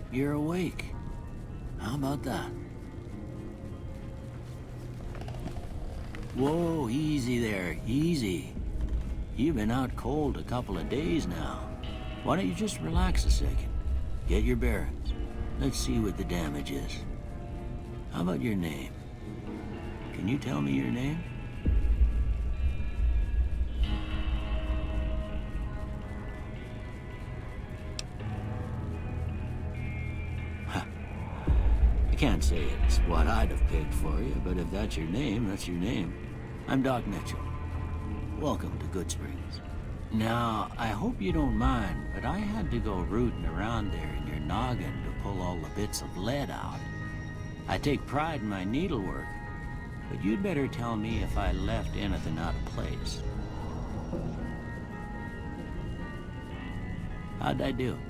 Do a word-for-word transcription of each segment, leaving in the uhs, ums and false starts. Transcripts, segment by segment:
you're awake. How about that? Whoa, easy there, easy. You've been out cold a couple of days now. Why don't you just relax a second? Get your bearings. Let's see what the damage is. How about your name? Can you tell me your name? I can't say it's what I'd have picked for you, but if that's your name, that's your name. I'm Doc Mitchell. Welcome to Good Springs. Now, I hope you don't mind, but I had to go rooting around there in your noggin to pull all the bits of lead out. I take pride in my needlework, but you'd better tell me if I left anything out of place. How'd I do?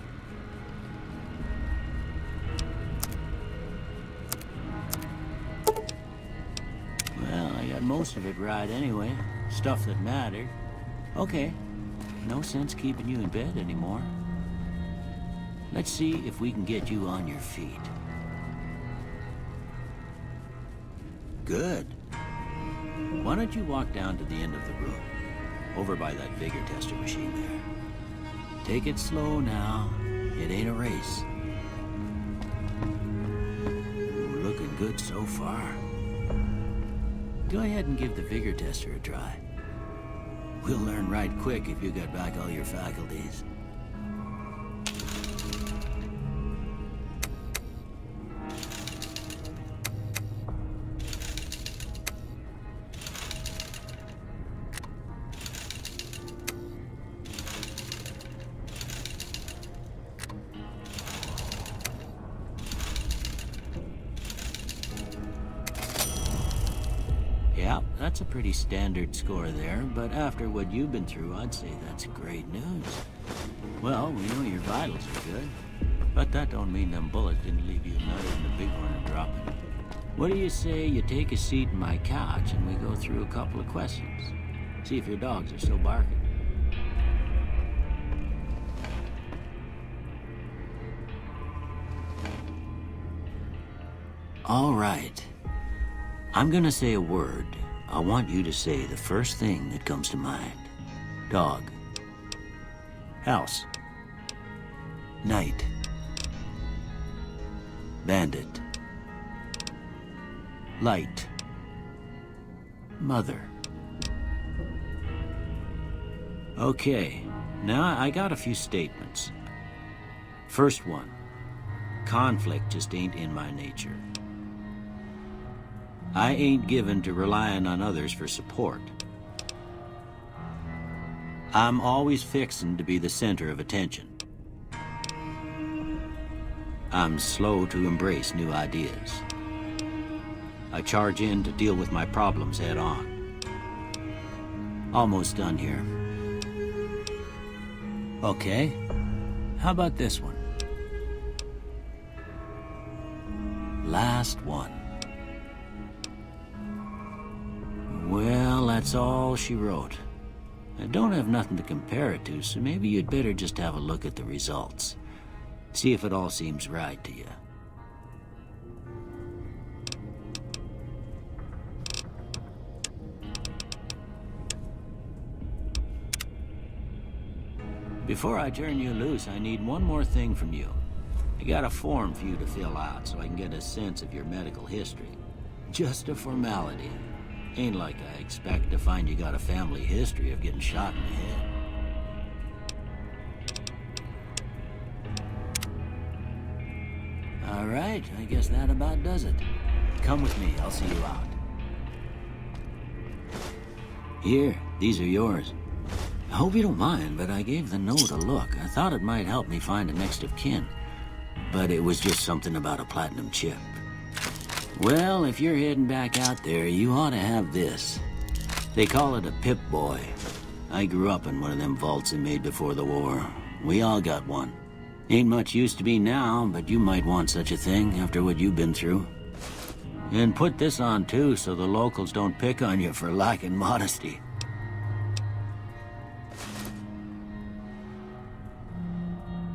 Well, I got most of it right anyway. Stuff that mattered. Okay. No sense keeping you in bed anymore. Let's see if we can get you on your feet. Good. Why don't you walk down to the end of the room, over by that vigor tester machine there. Take it slow now. It ain't a race. Ooh, looking good so far. Go ahead and give the vigor tester a try. We'll learn right quick if you got back all your faculties. Yeah, that's a pretty standard score there, but after what you've been through, I'd say that's great news. Well, we know your vitals are good, but that don't mean them bullets didn't leave you nutted in the big one and dropping. What do you say you take a seat in my couch and we go through a couple of questions? See if your dogs are still barking. All right. I'm gonna say a word. I want you to say the first thing that comes to mind. Dog. House. Night. Bandit. Light. Mother. Okay, now I got a few statements. First one. Conflict just ain't in my nature. I ain't given to relying on others for support. I'm always fixin' to be the center of attention. I'm slow to embrace new ideas. I charge in to deal with my problems head on. Almost done here. Okay, how about this one? Last one. Well, that's all she wrote. I don't have nothing to compare it to, so maybe you'd better just have a look at the results. See if it all seems right to you. Before I turn you loose, I need one more thing from you. I got a form for you to fill out so I can get a sense of your medical history. Just a formality. Ain't like I expect to find you got a family history of getting shot in the head. All right, I guess that about does it. Come with me, I'll see you out. Here, these are yours. I hope you don't mind, but I gave the note a look. I thought it might help me find a next of kin, but it was just something about a platinum chip. Well, if you're heading back out there, you ought to have this. They call it a Pip-Boy. I grew up in one of them vaults they made before the war. We all got one. Ain't much use to be now, but you might want such a thing after what you've been through. And put this on too, so the locals don't pick on you for lacking modesty.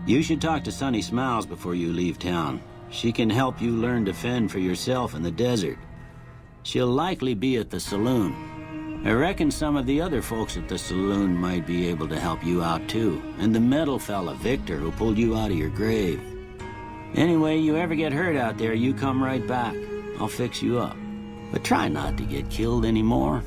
You should talk to Sunny Smiles before you leave town. She can help you learn to fend for yourself in the desert. She'll likely be at the saloon. I reckon some of the other folks at the saloon might be able to help you out too. And the metal fella, Victor, who pulled you out of your grave. Anyway, you ever get hurt out there, you come right back. I'll fix you up. But try not to get killed anymore.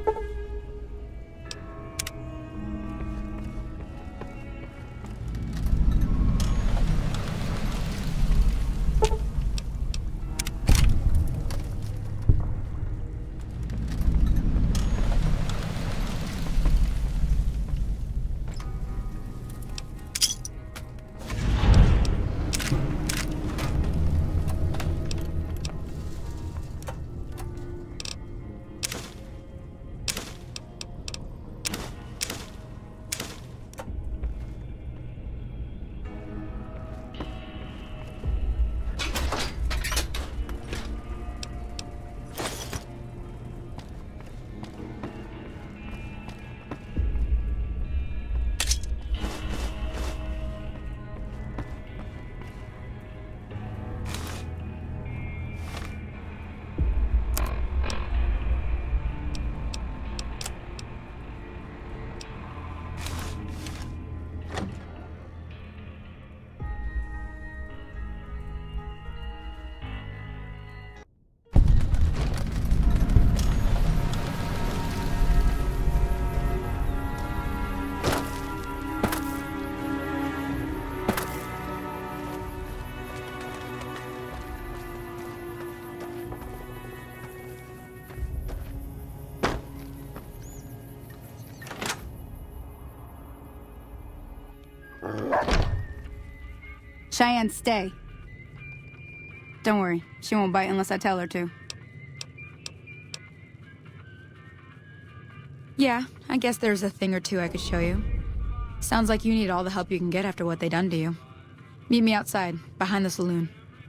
Cheyenne, stay. Don't worry, she won't bite unless I tell her to. Yeah, I guess there's a thing or two I could show you. Sounds like you need all the help you can get after what they done to you. Meet me outside, behind the saloon.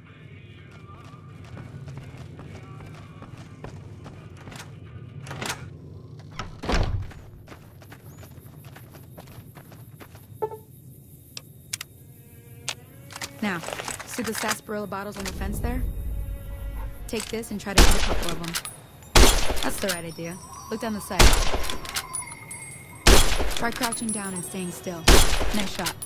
Now, see the sarsaparilla bottles on the fence there? Take this and try to hit a couple of them. That's the right idea. Look down the sight. Try crouching down and staying still. Nice shot.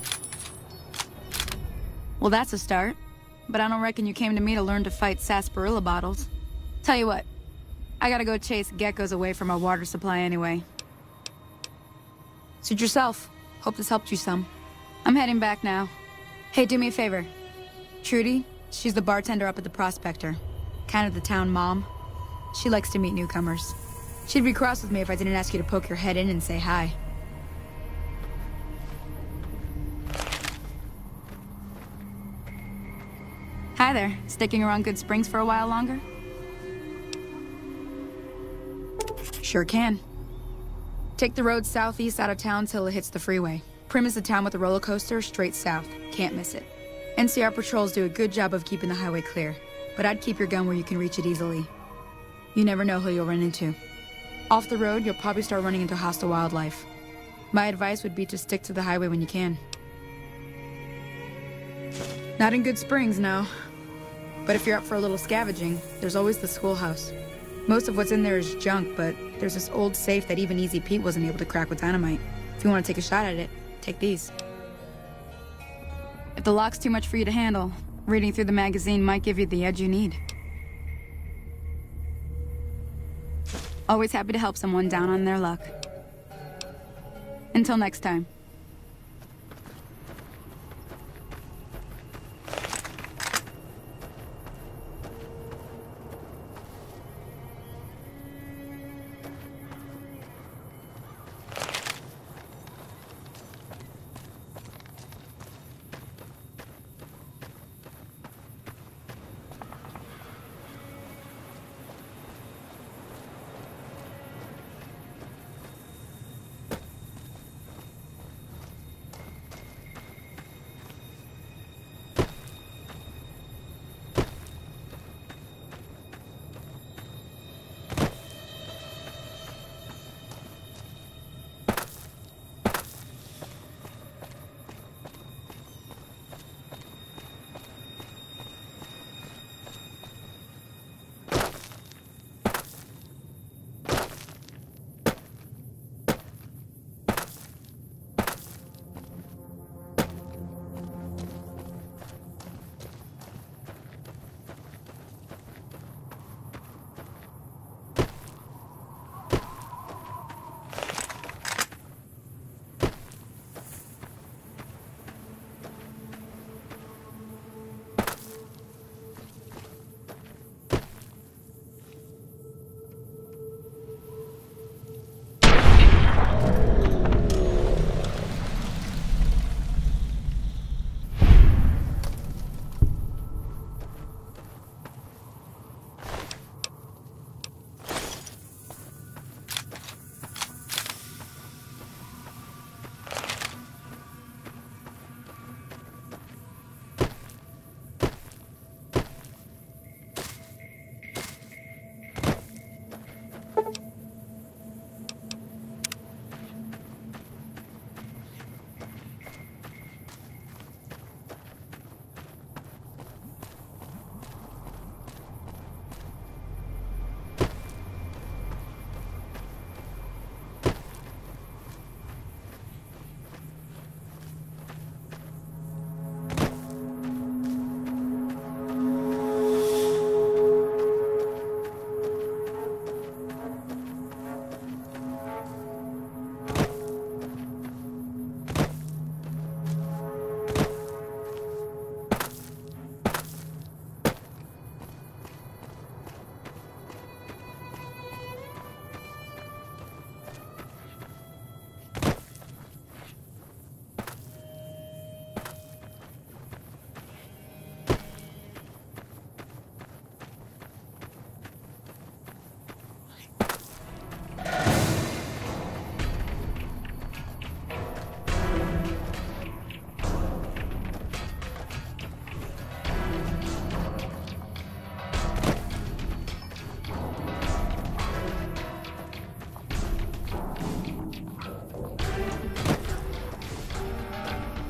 Well, that's a start. But I don't reckon you came to me to learn to fight sarsaparilla bottles. Tell you what, I gotta go chase geckos away from our water supply anyway. Suit yourself. Hope this helped you some. I'm heading back now. Hey, do me a favor. Trudy, she's the bartender up at the Prospector. Kind of the town mom. She likes to meet newcomers. She'd be cross with me if I didn't ask you to poke your head in and say hi. Hi there. Sticking around Good Springs for a while longer? Sure can. Take the road southeast out of town till it hits the freeway. Prim is the town with the roller coaster, straight south. Can't miss it. N C R patrols do a good job of keeping the highway clear, but I'd keep your gun where you can reach it easily. You never know who you'll run into. Off the road, you'll probably start running into hostile wildlife. My advice would be to stick to the highway when you can. Not in Good Springs, no. But if you're up for a little scavenging, there's always the schoolhouse. Most of what's in there is junk, but there's this old safe that even Easy Pete wasn't able to crack with dynamite. If you want to take a shot at it, take these. If the lock's too much for you to handle, reading through the magazine might give you the edge you need. Always happy to help someone down on their luck. Until next time.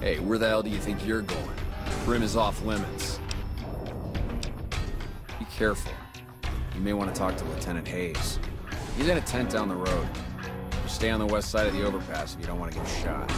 Hey, where the hell do you think you're going? Brim is off limits. Be careful. You may want to talk to Lieutenant Hayes. He's in a tent down the road. Just stay on the west side of the overpass if you don't want to get shot.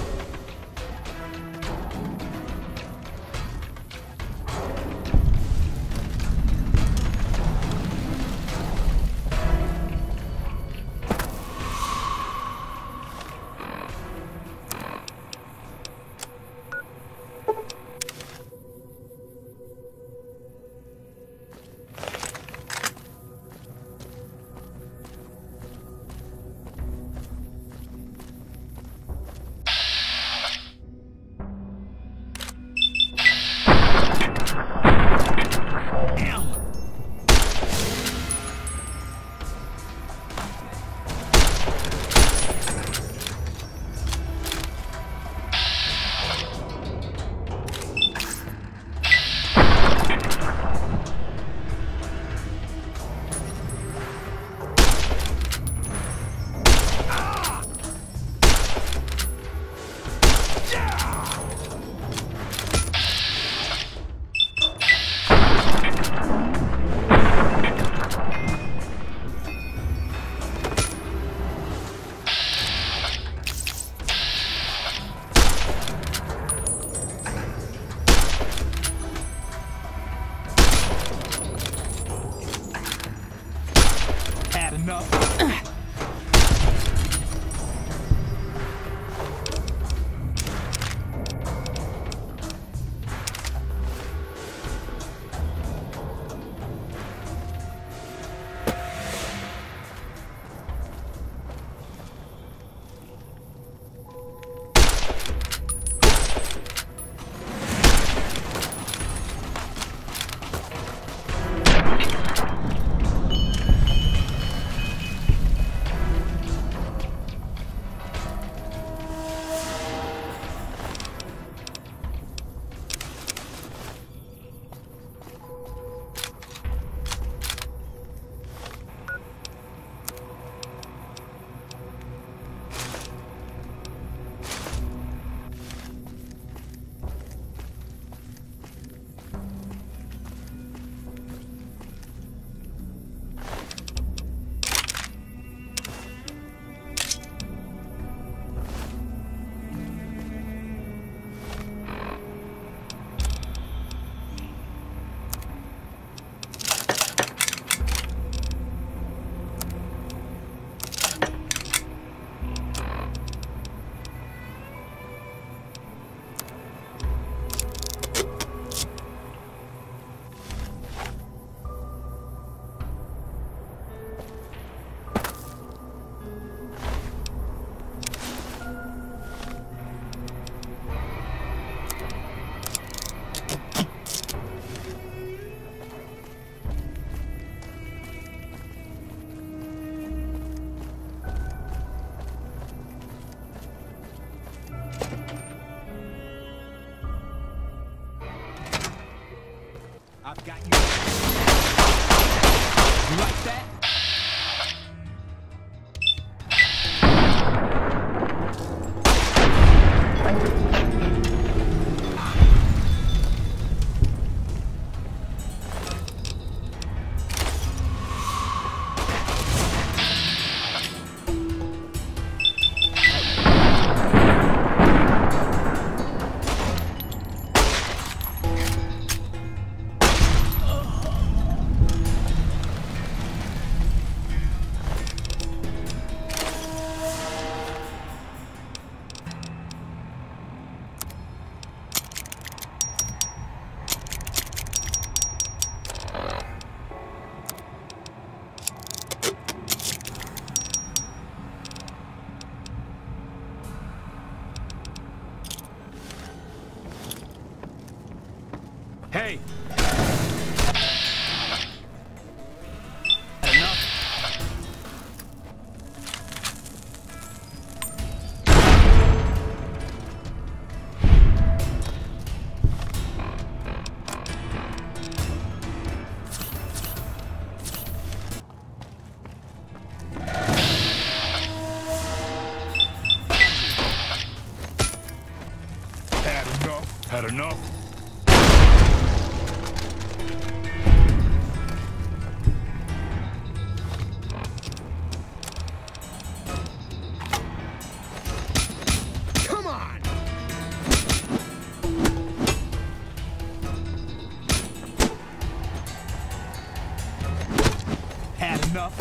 I've got you. You like that? Oh! enough?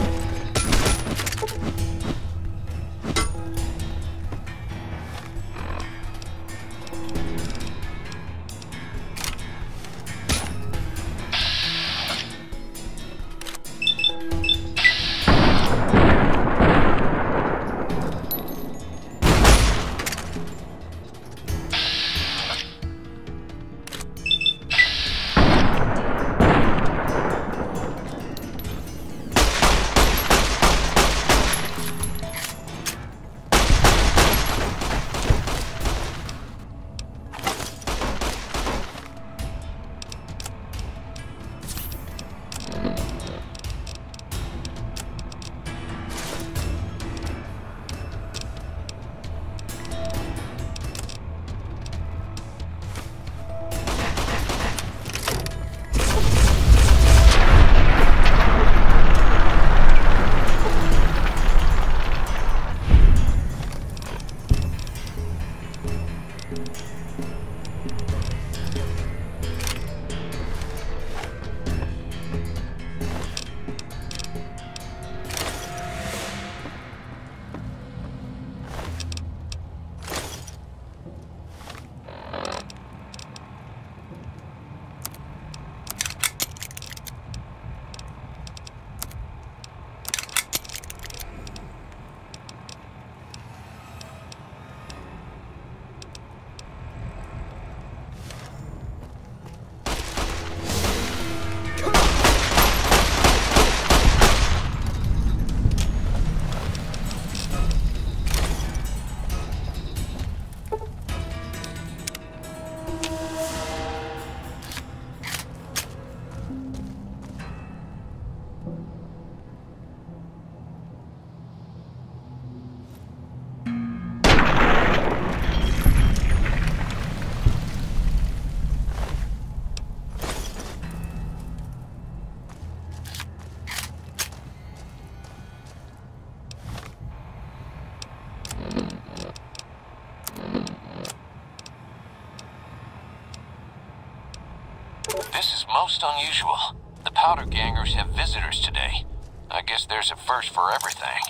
This is most unusual. The powder gangers have visitors today. I guess there's a first for everything.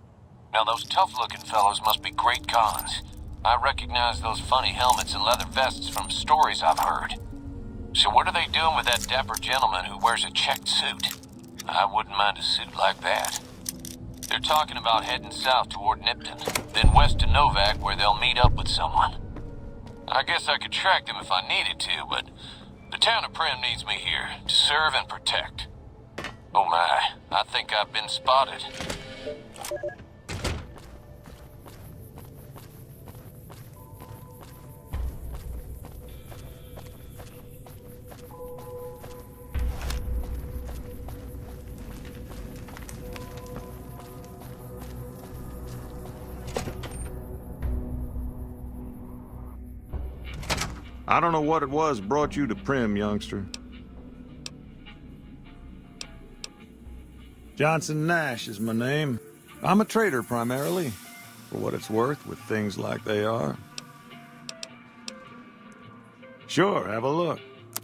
Now those tough-looking fellows must be great cons. I recognize those funny helmets and leather vests from stories I've heard. So what are they doing with that dapper gentleman who wears a checked suit? I wouldn't mind a suit like that. They're talking about heading south toward Nipton, then west to Novak where they'll meet up with someone. I guess I could track them if I needed to, but the town of Primm needs me here to serve and protect. Oh my, I think I've been spotted. I don't know what it was brought you to Primm, youngster. Johnson Nash is my name. I'm a trader primarily, for what it's worth with things like they are. Sure, have a look.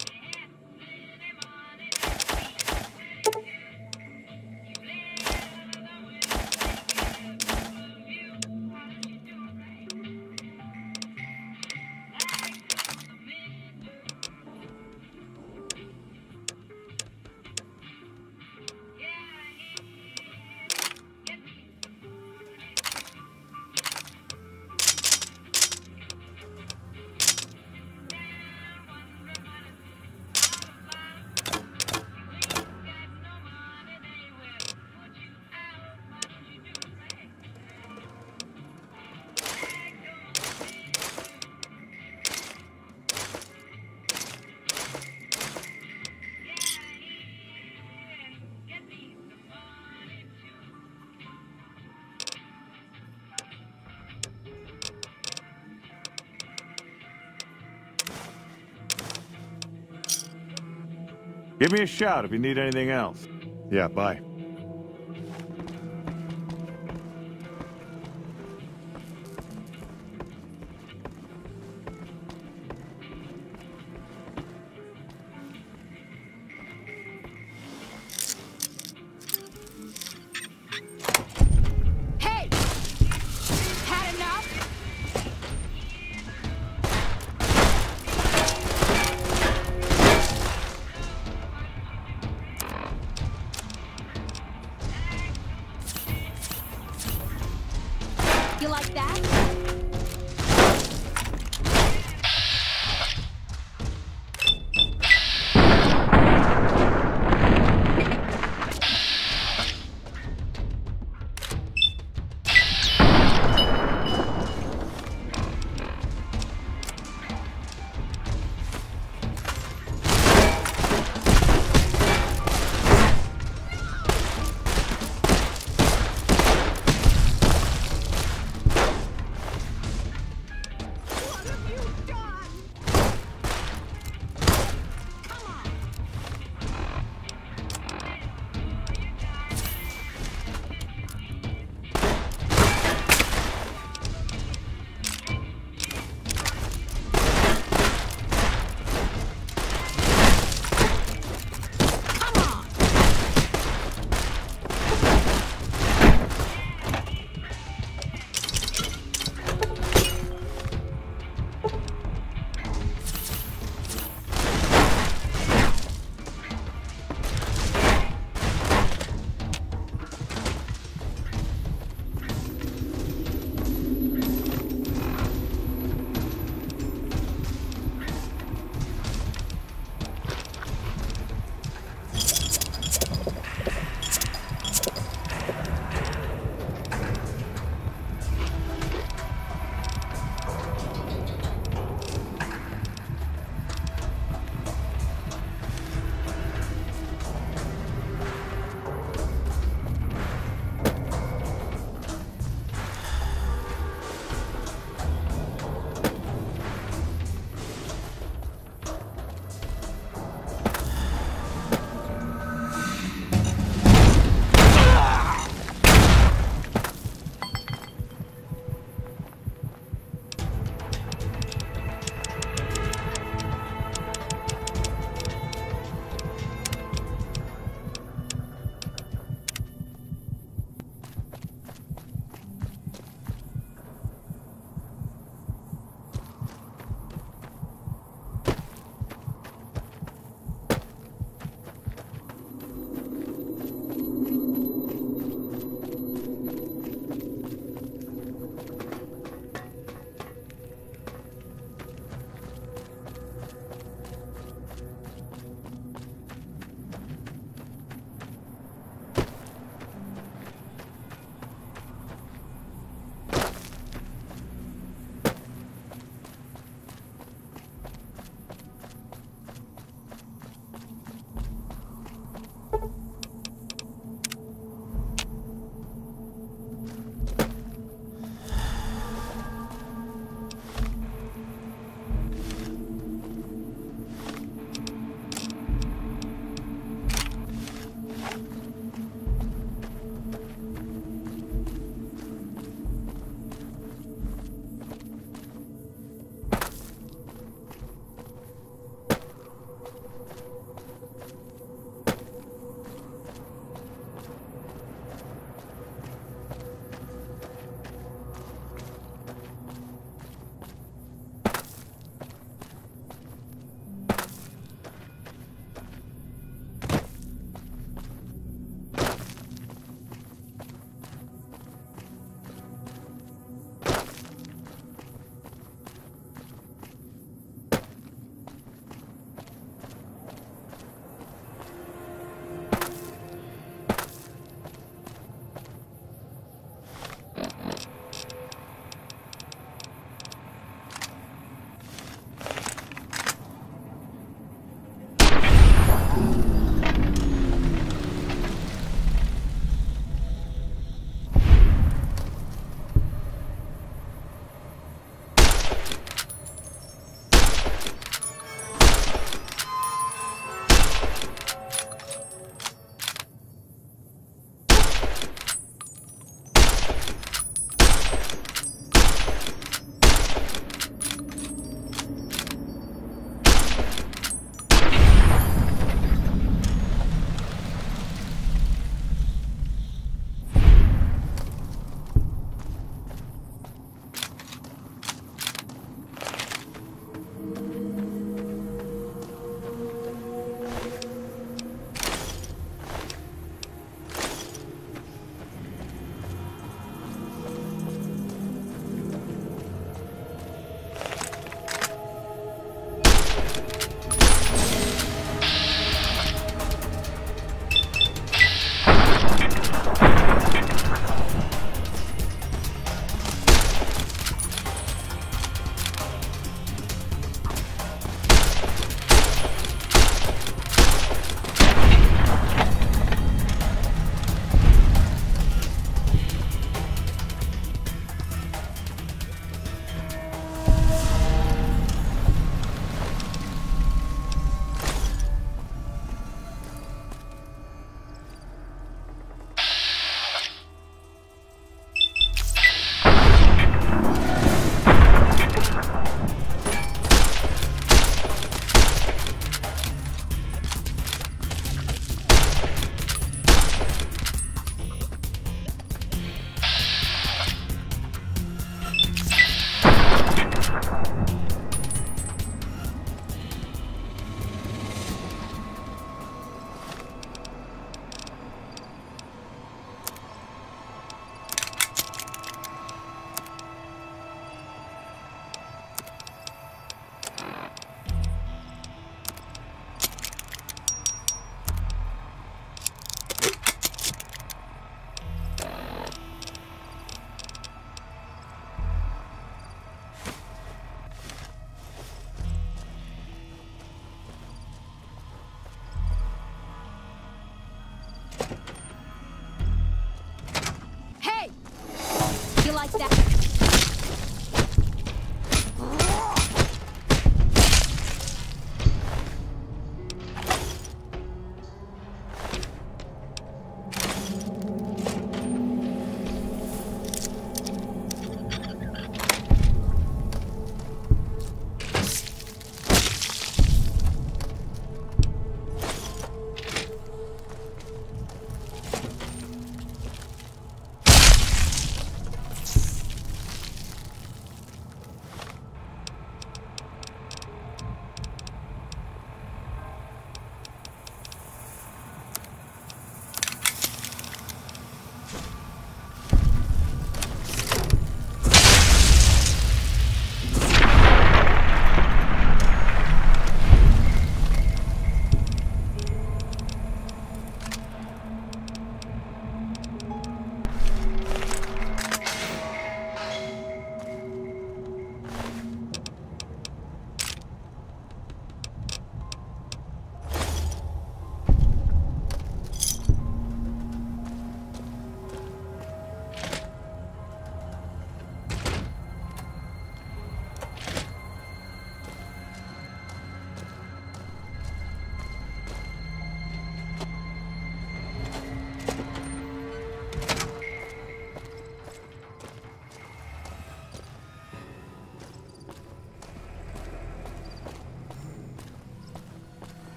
Give me a shout if you need anything else. Yeah, bye. You like that? like that.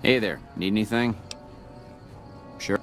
Hey there, need anything? Sure.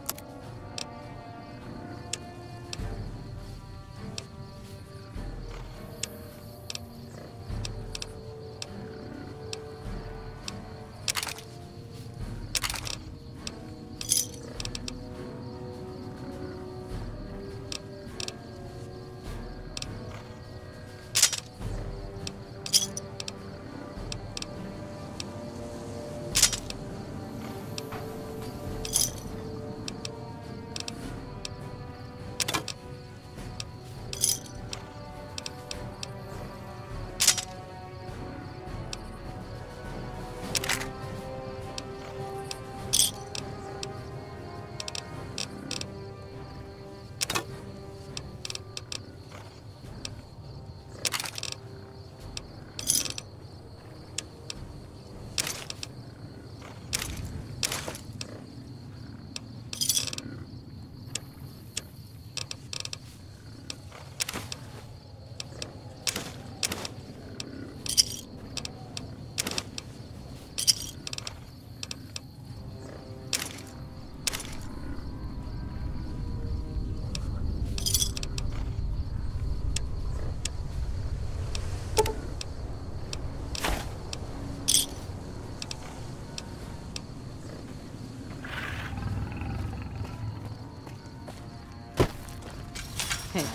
Hey.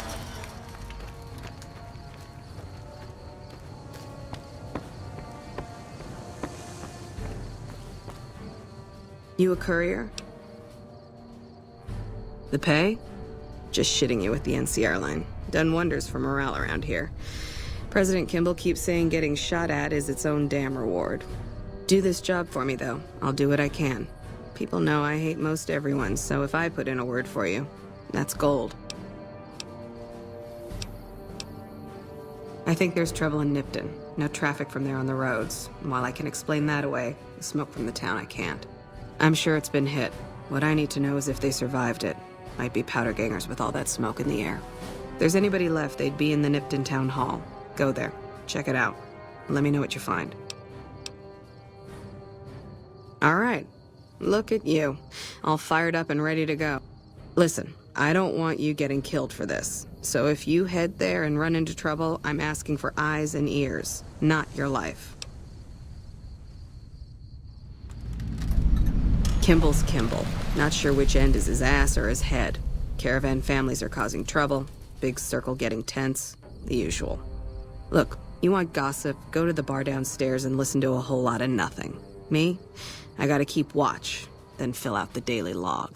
You a courier? The pay? Just shitting you with the N C R line. Done wonders for morale around here. President Kimball keeps saying getting shot at is its own damn reward. Do this job for me, though. I'll do what I can. People know I hate most everyone, so if I put in a word for you, that's gold. I think there's trouble in Nipton. No traffic from there on the roads. And while I can explain that away, the smoke from the town I can't. I'm sure it's been hit. What I need to know is if they survived it. Might be powder gangers with all that smoke in the air. If there's anybody left, they'd be in the Nipton Town Hall. Go there. Check it out. Let me know what you find. All right. Look at you. All fired up and ready to go. Listen, I don't want you getting killed for this. So if you head there and run into trouble, I'm asking for eyes and ears, not your life. Kimball's Kimball. Not sure which end is his ass or his head. Caravan families are causing trouble. Big circle getting tense. The usual. Look, you want gossip, go to the bar downstairs and listen to a whole lot of nothing. Me? I gotta keep watch, then fill out the daily log.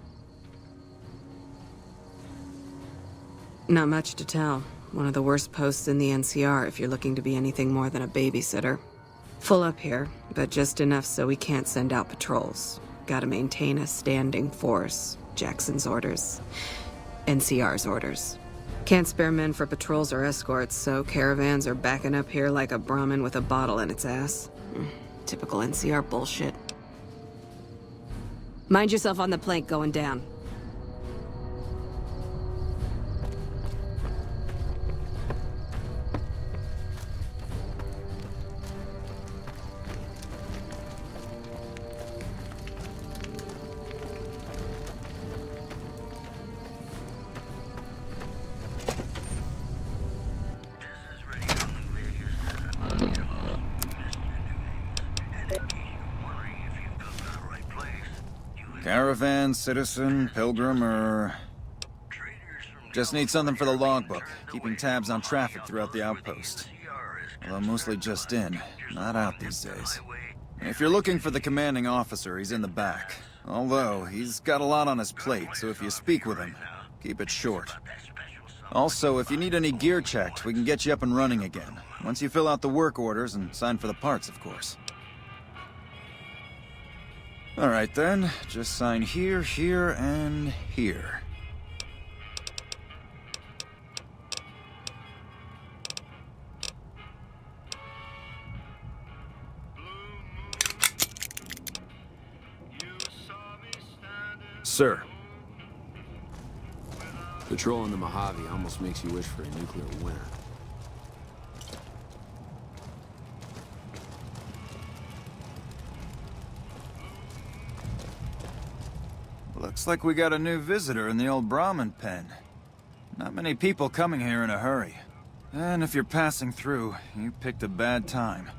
Not much to tell. One of the worst posts in the N C R if you're looking to be anything more than a babysitter. Full up here, but just enough so we can't send out patrols. Gotta maintain a standing force. Jackson's orders. N C R's orders. Can't spare men for patrols or escorts, so caravans are backing up here like a Brahmin with a bottle in its ass. Typical N C R bullshit. Mind yourself on the plank going down. Caravan, citizen, pilgrim, or... Just need something for the logbook, keeping tabs on traffic throughout the outpost. Although mostly just in, not out these days. If you're looking for the commanding officer, he's in the back. Although, he's got a lot on his plate, so if you speak with him, keep it short. Also, if you need any gear checked, we can get you up and running again. Once you fill out the work orders and sign for the parts, of course. Alright then, just sign here, here, and here. Sir. Patrolling the Mojave almost makes you wish for a nuclear winter. Looks like we got a new visitor in the old Brahmin pen. Not many people coming here in a hurry. And if you're passing through, you picked a bad time.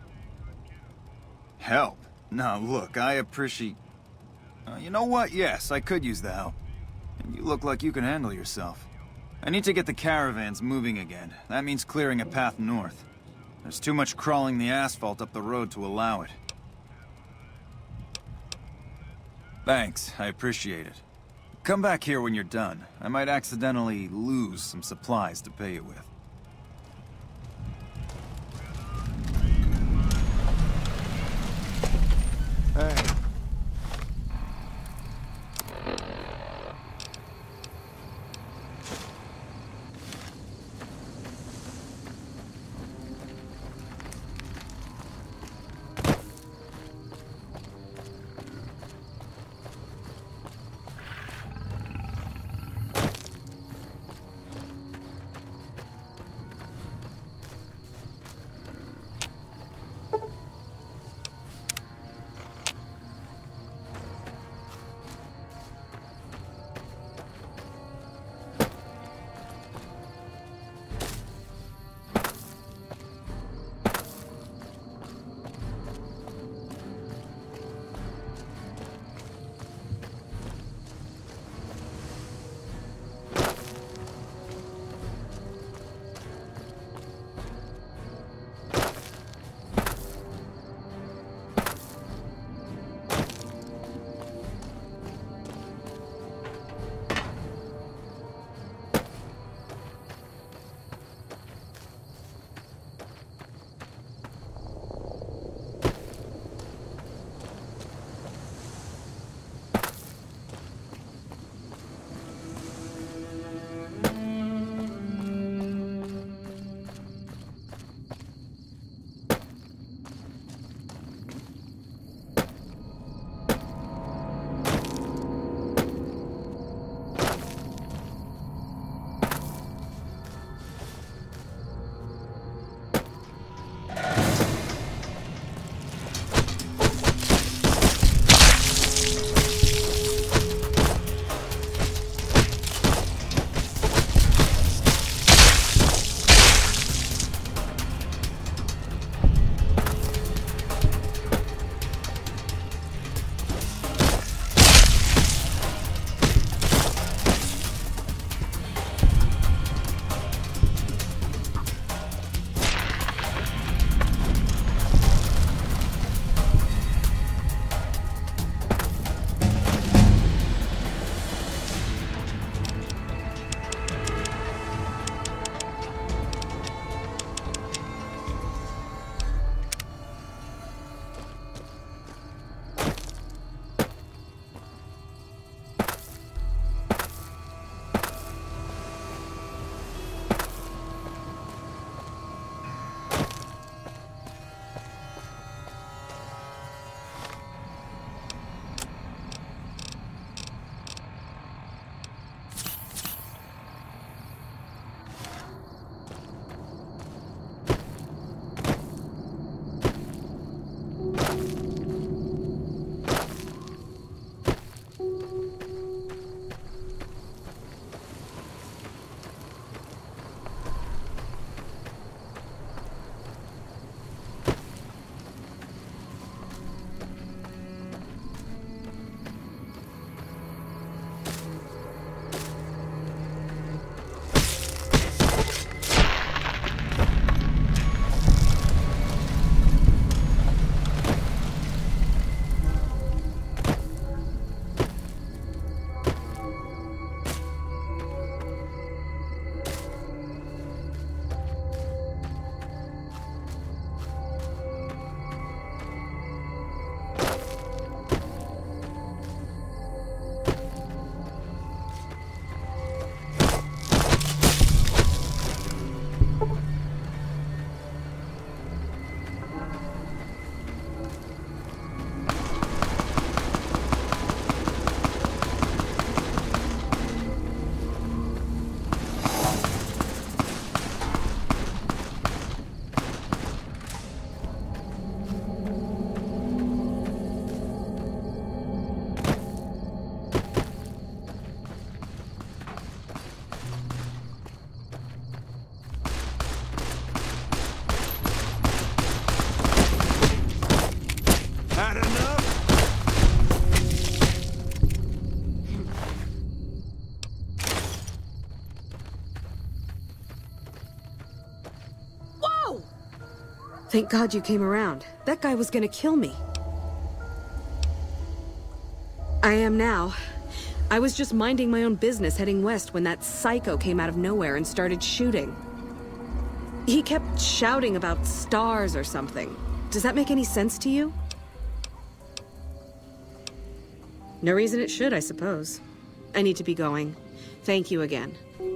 Help? Now look, I appreciate... Uh, you know what? Yes, I could use the help. And you look like you can handle yourself. I need to get the caravans moving again. That means clearing a path north. There's too much crawling the asphalt up the road to allow it. Thanks, I appreciate it. Come back here when you're done. I might accidentally lose some supplies to pay you with. Hey. Thank God you came around. That guy was gonna kill me. I am now. I was just minding my own business heading west when that psycho came out of nowhere and started shooting. He kept shouting about stars or something. Does that make any sense to you? No reason it should, I suppose. I need to be going. Thank you again.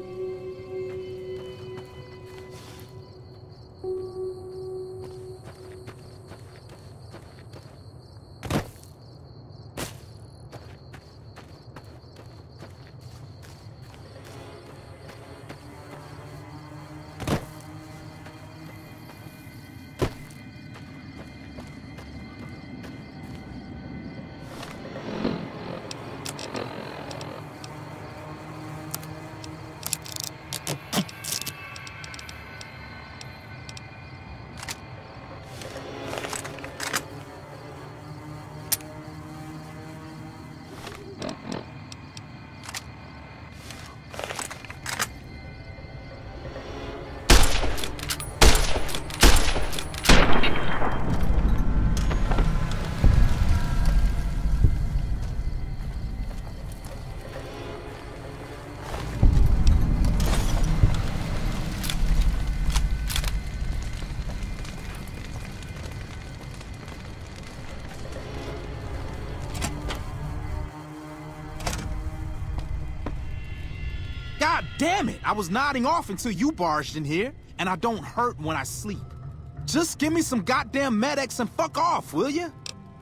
God damn it! I was nodding off until you barged in here, and I don't hurt when I sleep. Just give me some goddamn Med-X and fuck off, will ya?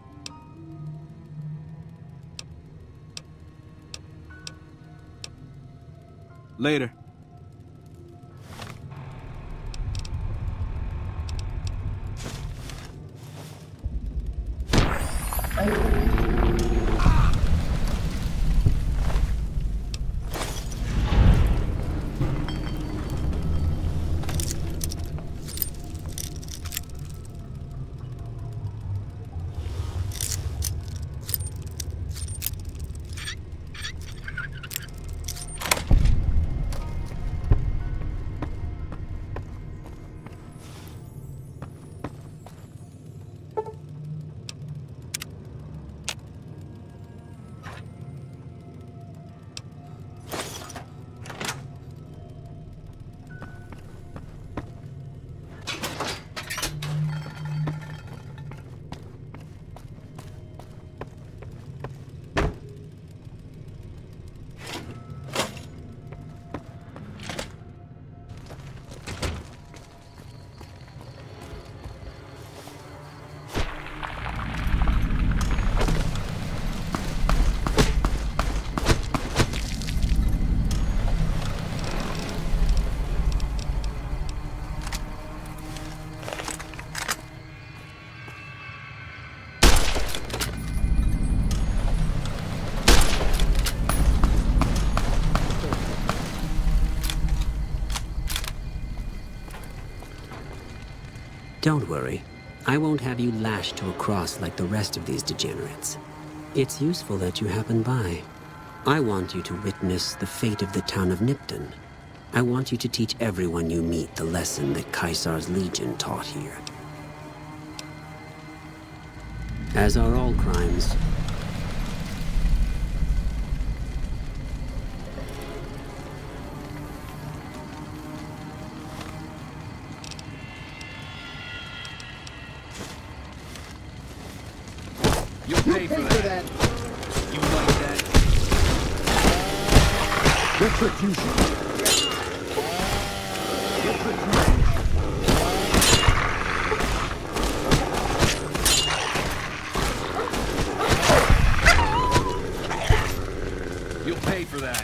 Later. Don't worry. I won't have you lashed to a cross like the rest of these degenerates. It's useful that you happen by. I want you to witness the fate of the town of Nipton. I want you to teach everyone you meet the lesson that Caesar's Legion taught here. As are all crimes. You'll pay for that. You like that? Retribution. You'll pay for that.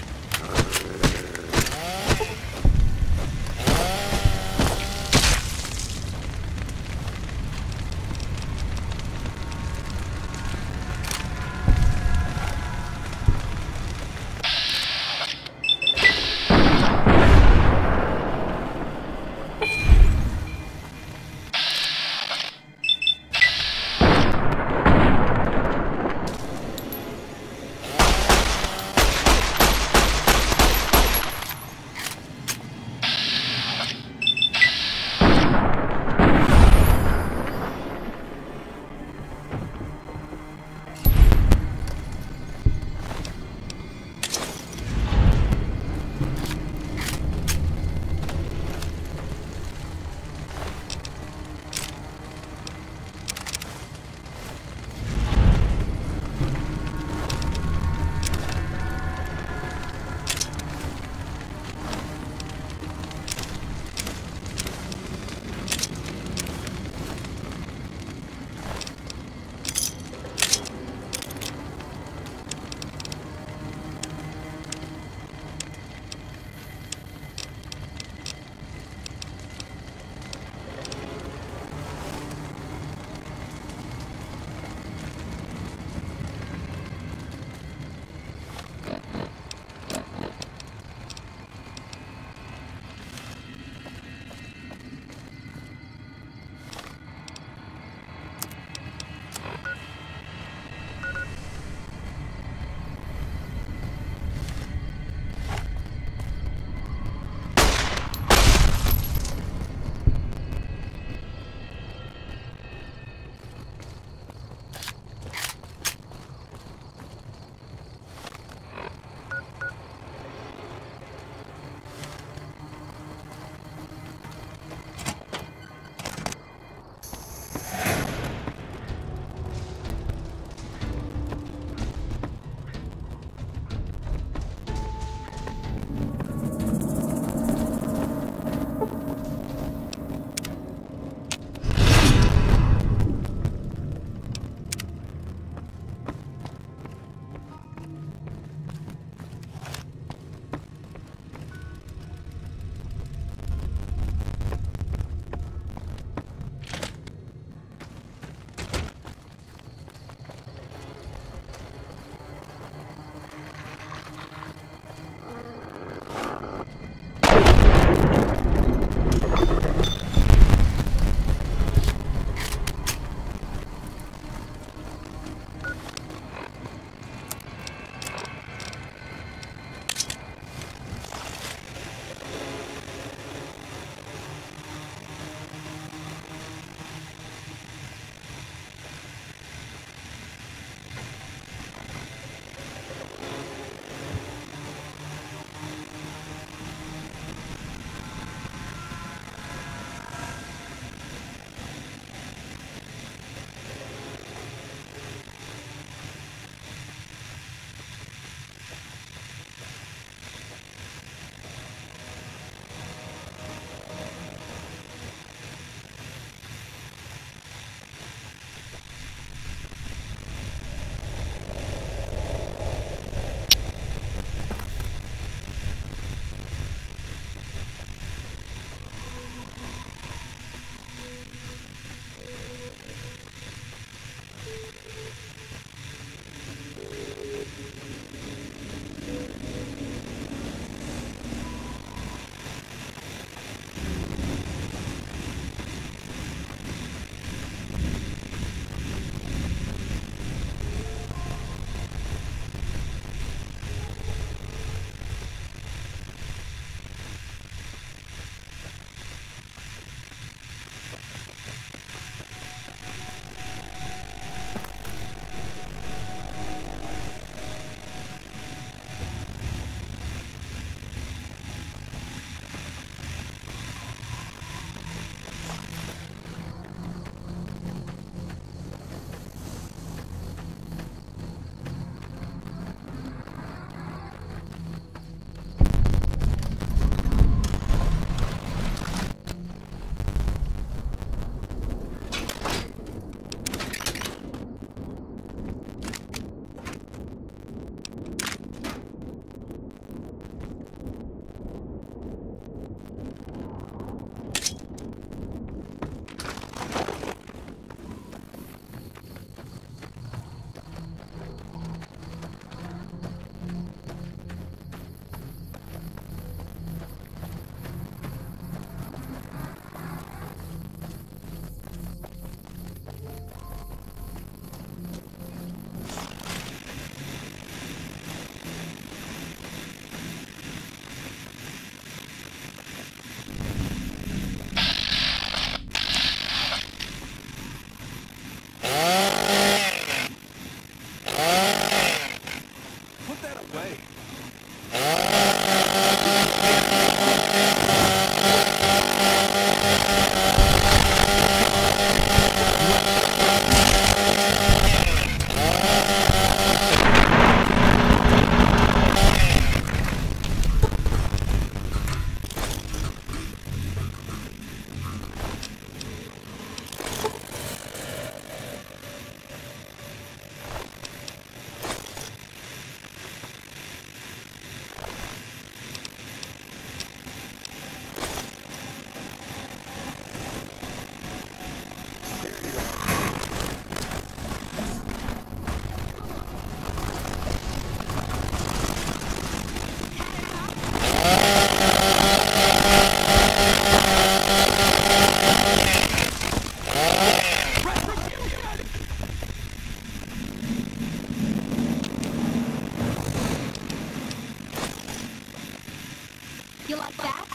You like that?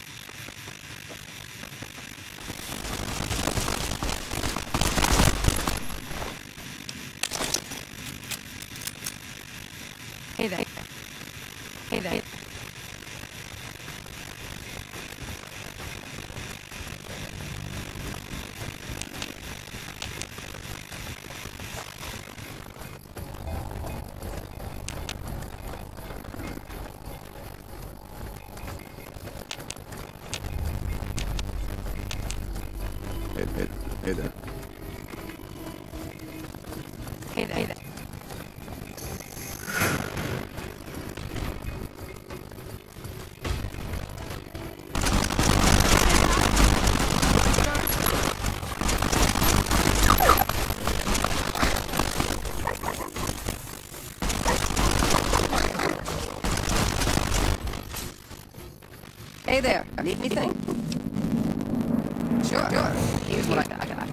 Hey there. Hey there. Hey, hey, hey there. Hey there. Hey there. Hey there. Need anything? Sure. Sure. Here's what I got. I got.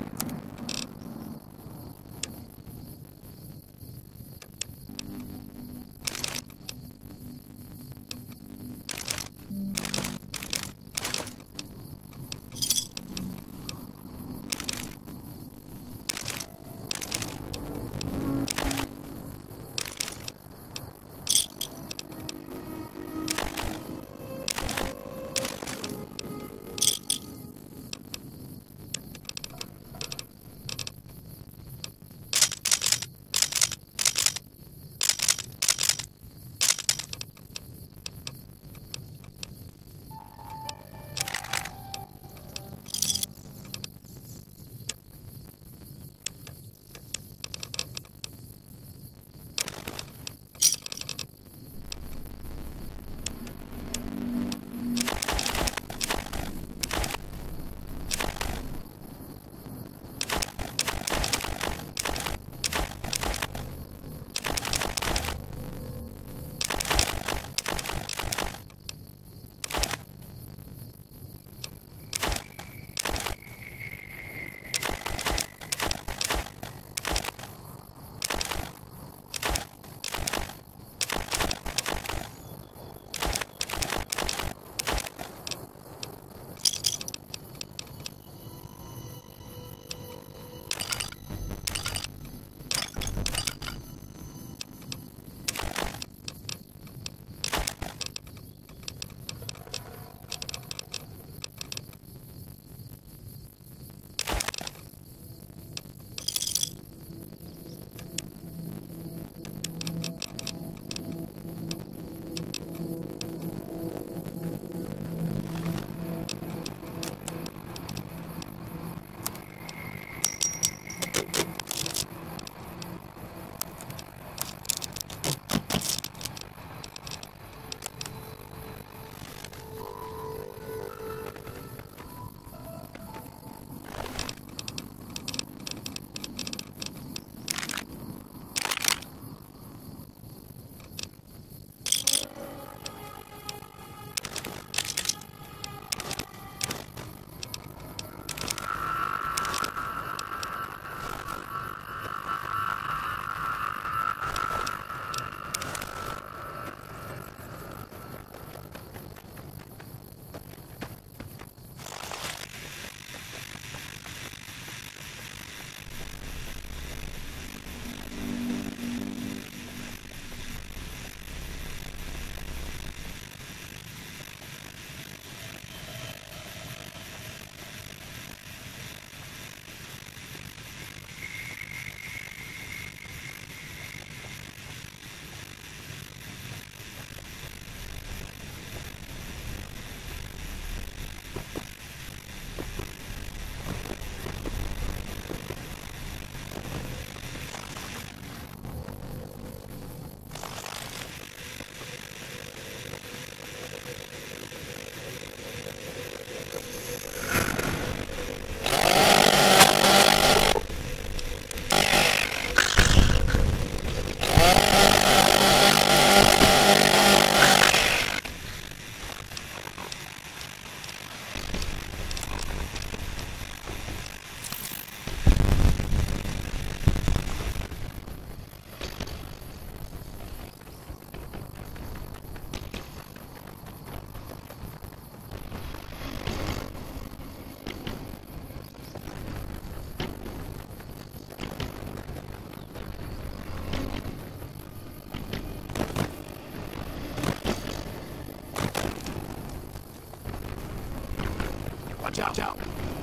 Watch out. Watch out.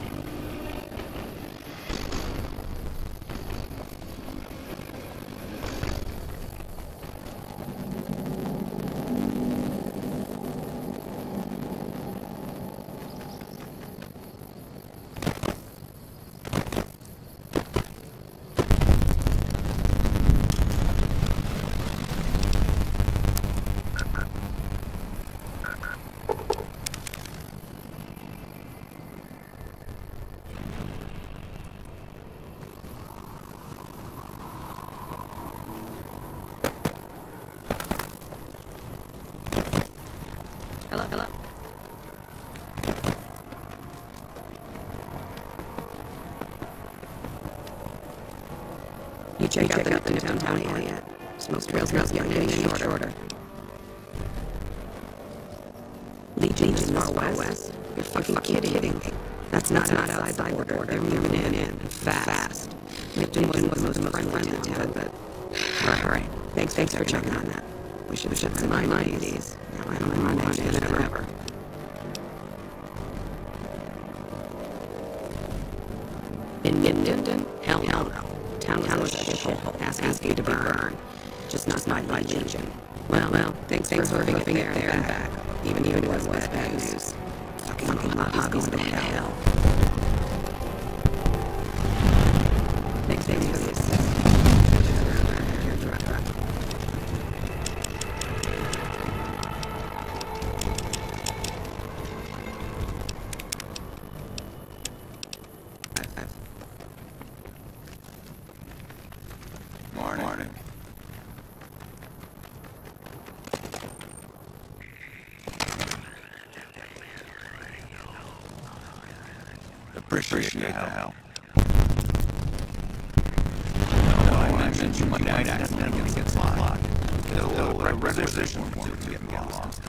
Hello, hello. You checked out the Nipton Town Hall yet? Smoke trails not getting any shorter. Legion is far west. You're fucking kidding. That's not not outside the border. They're moving in in fast. Nipton wasn't the most friendly in town, but all right. Thanks, thanks for checking on that. We should have should remind these. Now I don't remind anything than ever. In Nipton? Hell no. Town town was a shithole. Asking you to burn. Just not my by Legion. Well, well, thanks, thanks for being there and back. Even even it was bad news. Fucking hobbies going to hell. Thanks, thanks for the assist. Morning. Morning. Appreciate the help. No, I mentioned you might accidentally get locked. It'll requisition once you get lost.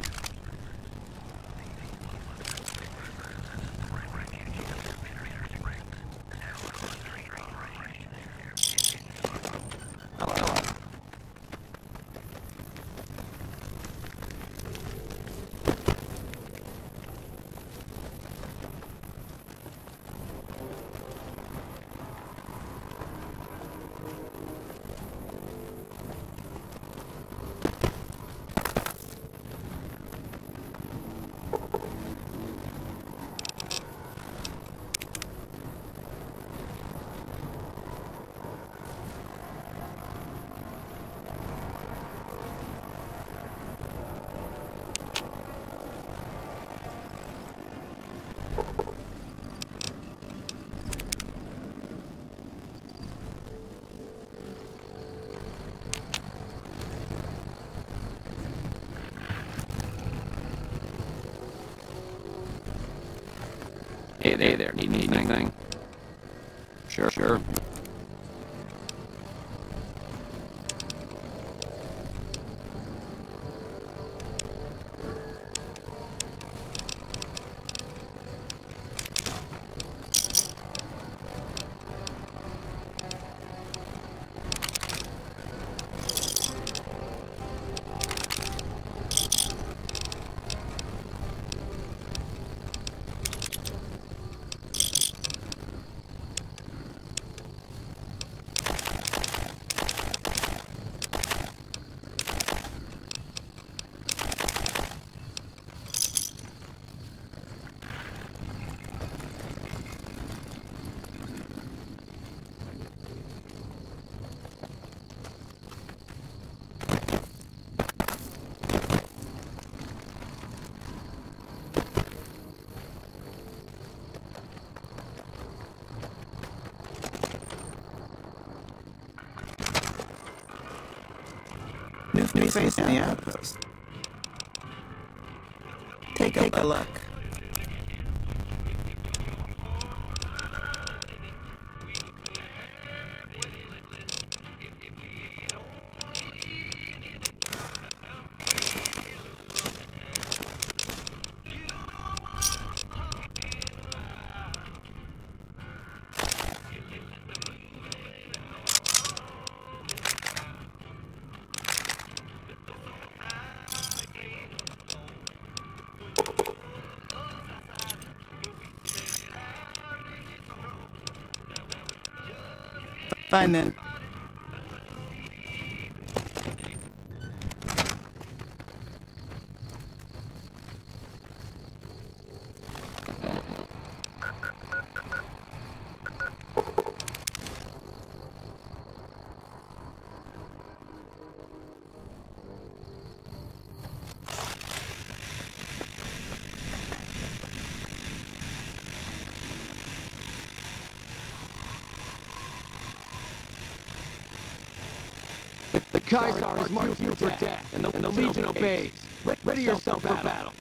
Hey, hey there, need need anything? Sure, sure. New face in the outpost. Take a, Take a look. Fine then. The Kaiser has marked you for death, and the, and the Legion obeys. Ready yourself for battle.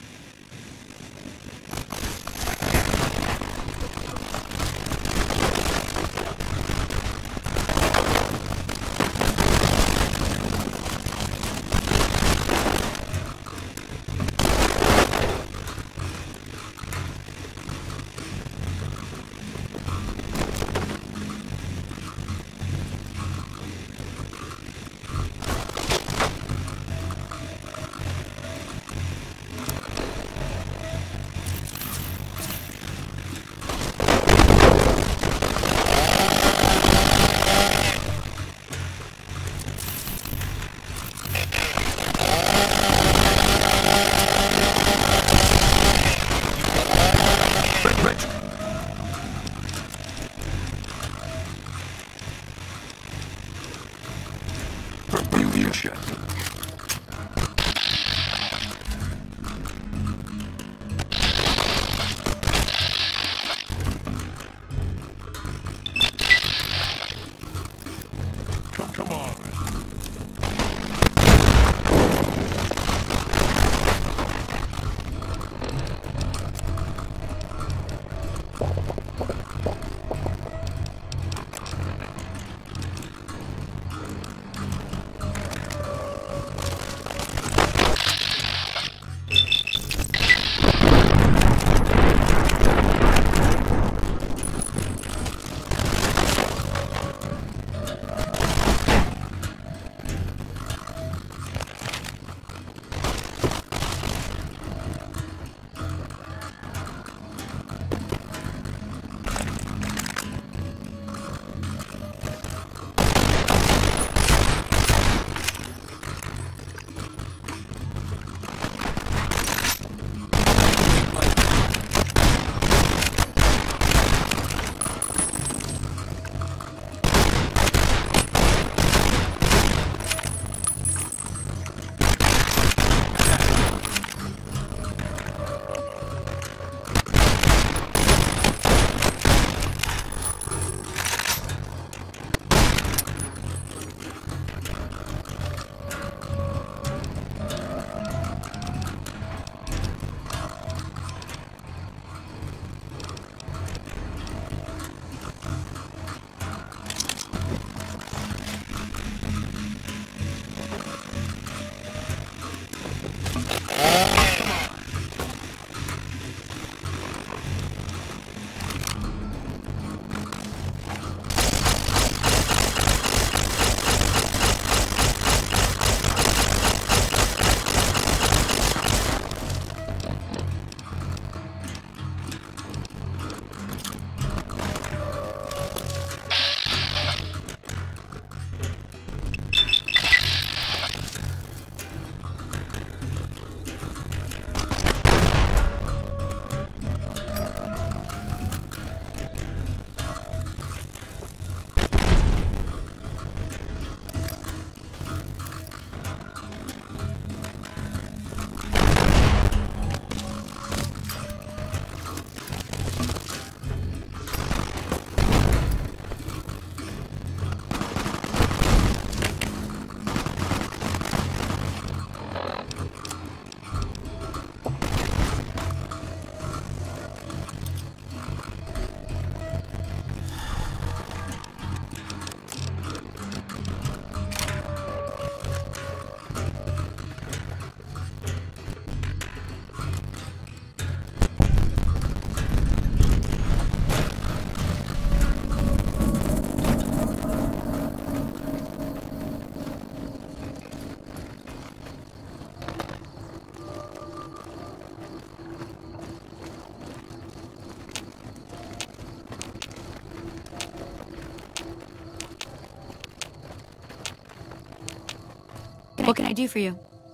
What can I do for you?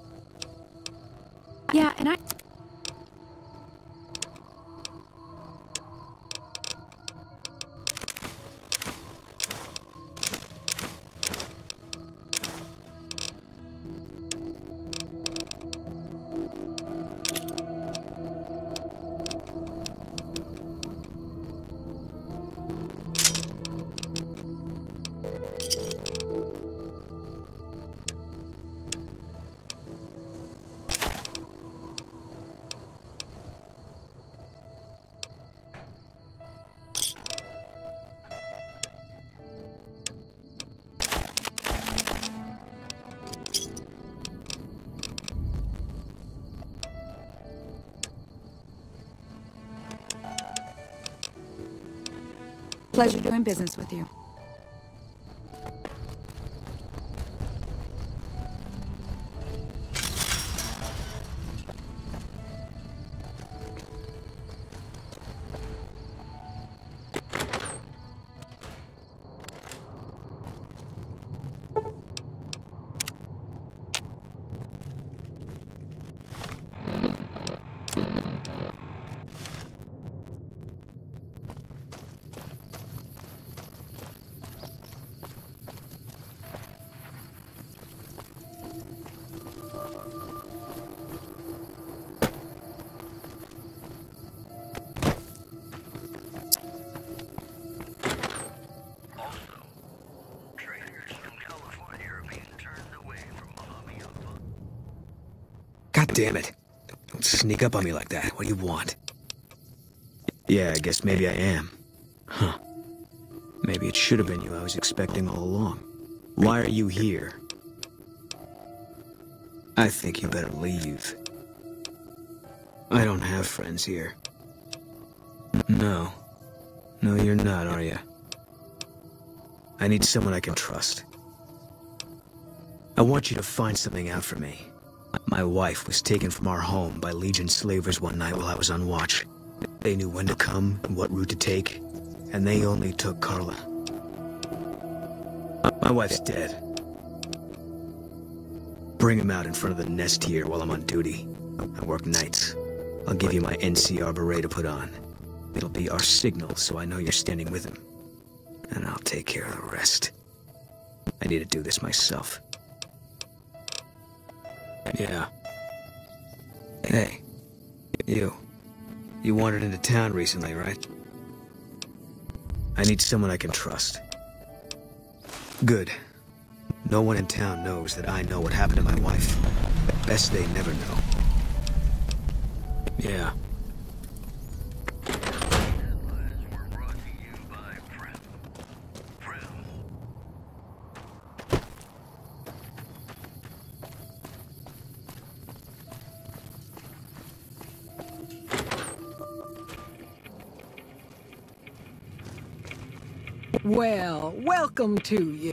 Yeah, and I... Pleasure doing business with you. God damn it. Don't sneak up on me like that. What do you want? Yeah, I guess maybe I am. Huh. Maybe it should have been you I was expecting all along. Why are you here? I think you better leave. I don't have friends here. No. No, you're not, are you? I need someone I can trust. I want you to find something out for me. My wife was taken from our home by Legion slavers one night while I was on watch. They knew when to come and what route to take, and they only took Carla. My wife's dead. Bring him out in front of the nest here while I'm on duty. I work nights. I'll give you my N C R beret to put on. It'll be our signal so I know you're standing with him. And I'll take care of the rest. I need to do this myself. Yeah. Hey. You. You wandered into town recently, right? I need someone I can trust. Good. No one in town knows that I know what happened to my wife. Best they never know. Yeah. Well, welcome to you.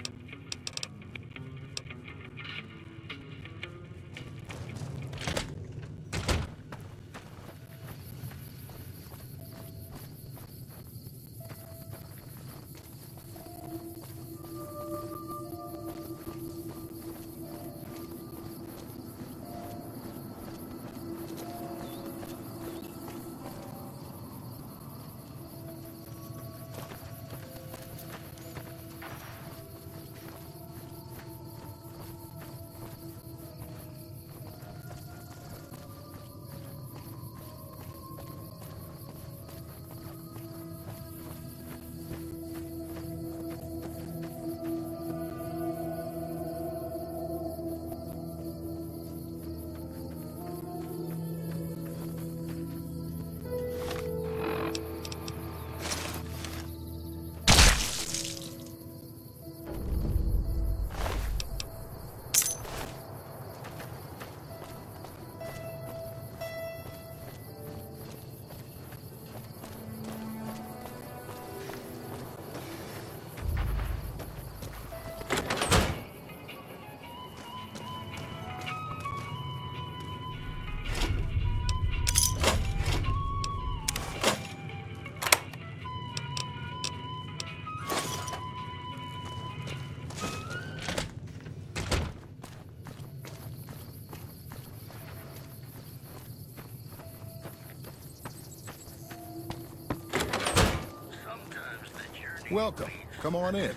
Welcome. Come on in.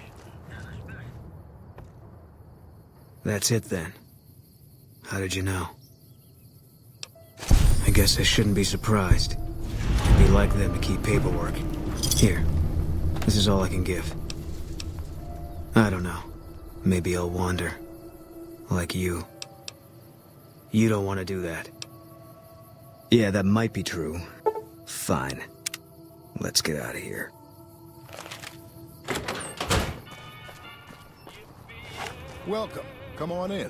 That's it then. How did you know? I guess I shouldn't be surprised. It'd be like them to keep paperwork. Here. This is all I can give. I don't know. Maybe I'll wander. Like you. You don't want to do that. Yeah, that might be true. Fine. Let's get out of here. Welcome. Come on in.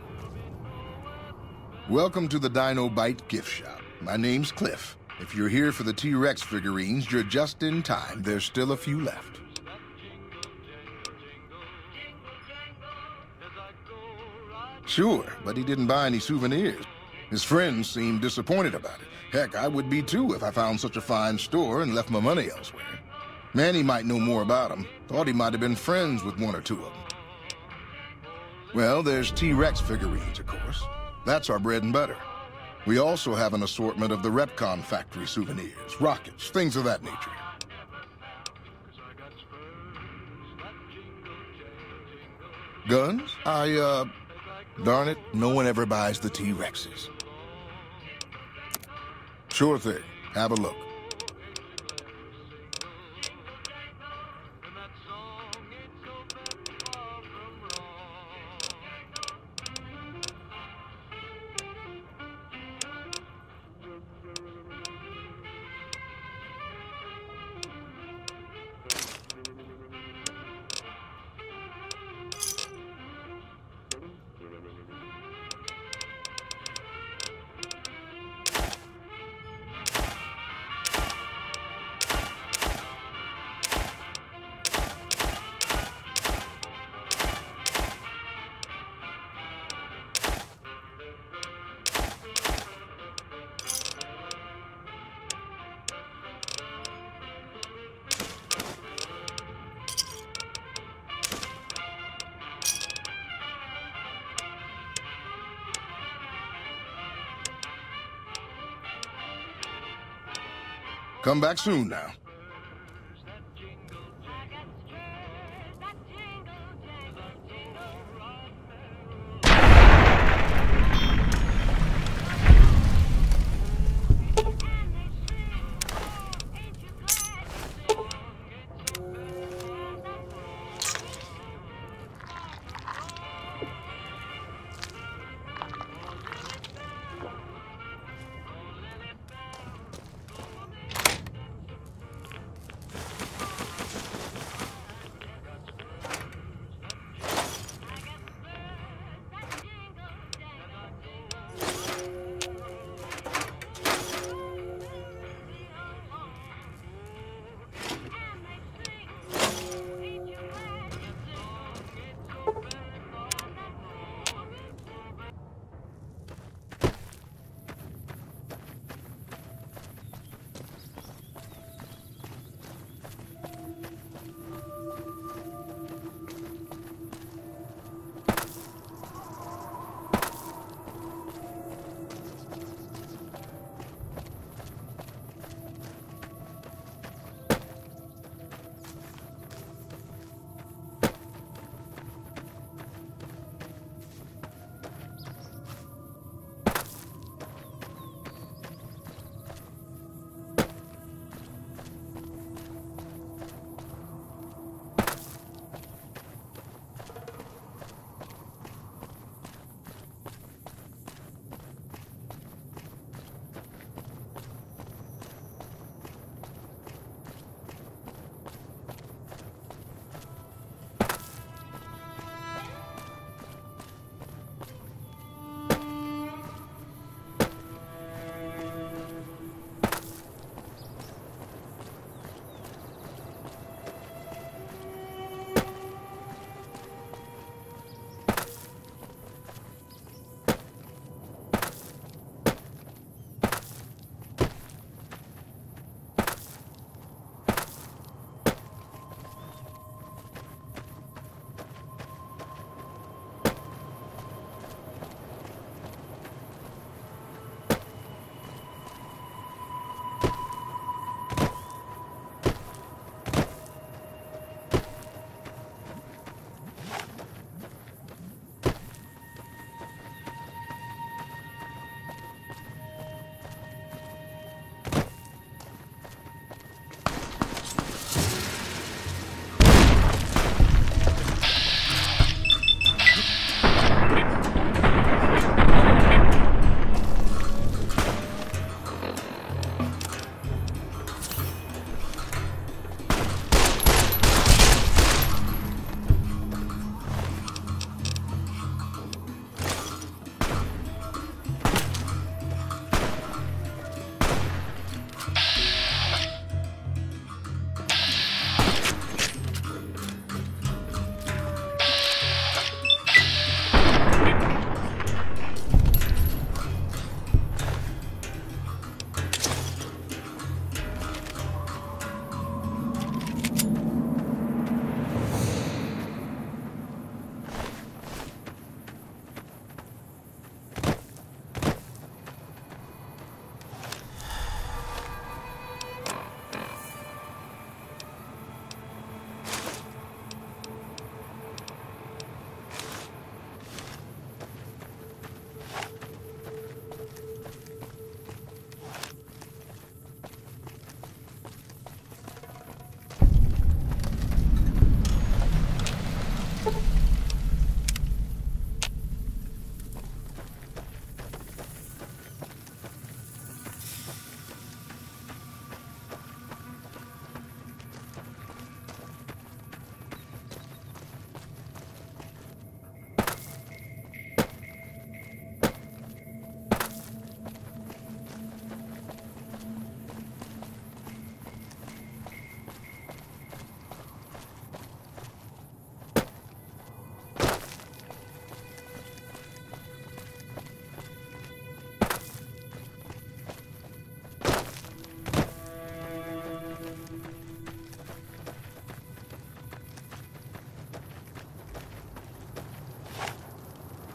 Welcome to the Dino Bite gift shop. My name's Cliff. If you're here for the T-Rex figurines, you're just in time. There's still a few left. Sure, but he didn't buy any souvenirs. His friends seemed disappointed about it. Heck, I would be too if I found such a fine store and left my money elsewhere. Manny might know more about him. Thought he might have been friends with one or two of them. Well, there's T-Rex figurines, of course. That's our bread and butter. We also have an assortment of the Repcon factory souvenirs, rockets, things of that nature. Guns? I, uh... darn it, no one ever buys the T-Rexes. Sure thing. Have a look. Come back soon now.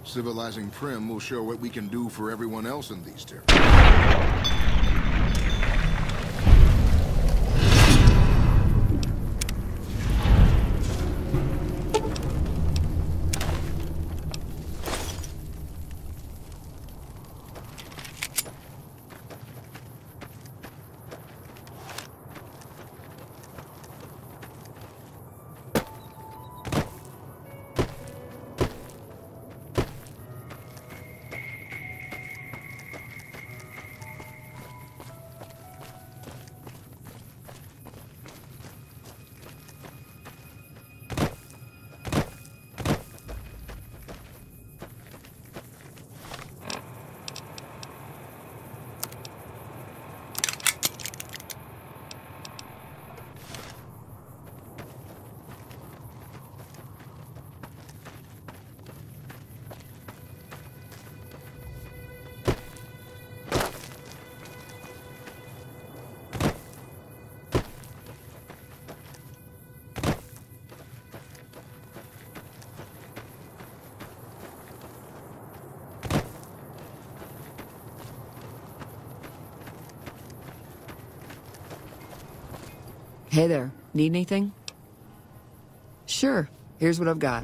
Civilizing Prim will show what we can do for everyone else in these territories. Hey there, need anything? Sure, here's what I've got.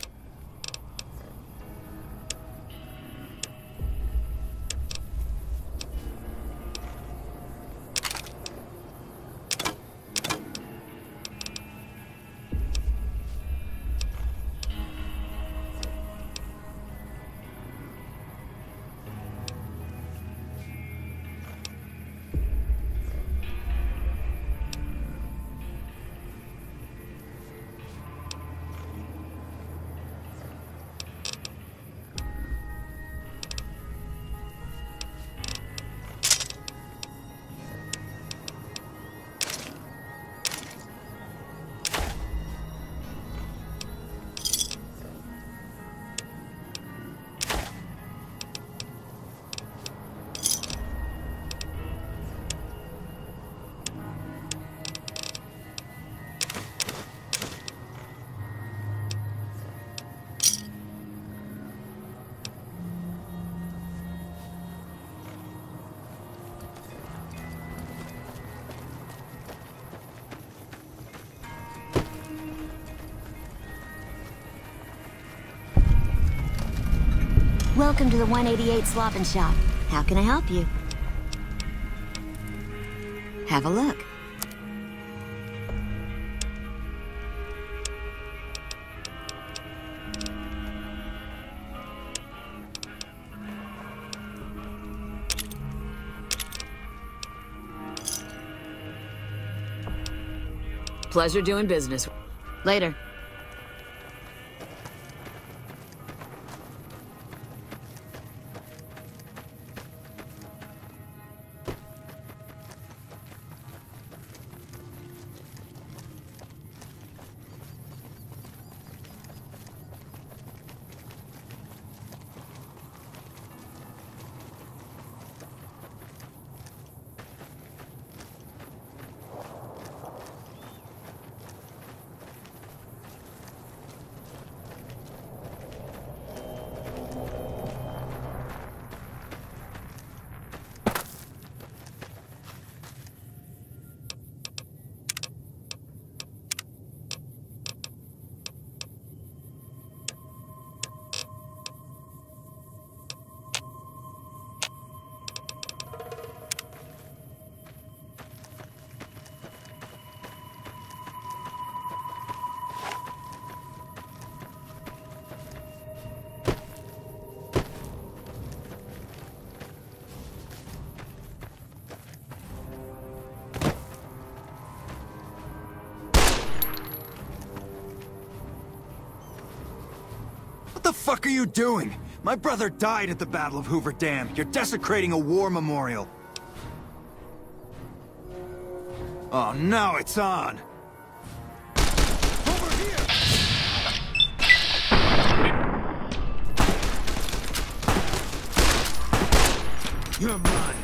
Welcome to the one eighty-eight Slop and Shop. How can I help you? Have a look. Pleasure doing business. Later. What the fuck are you doing? My brother died at the Battle of Hoover Dam. You're desecrating a war memorial. Oh, now it's on. Over here! You're mine.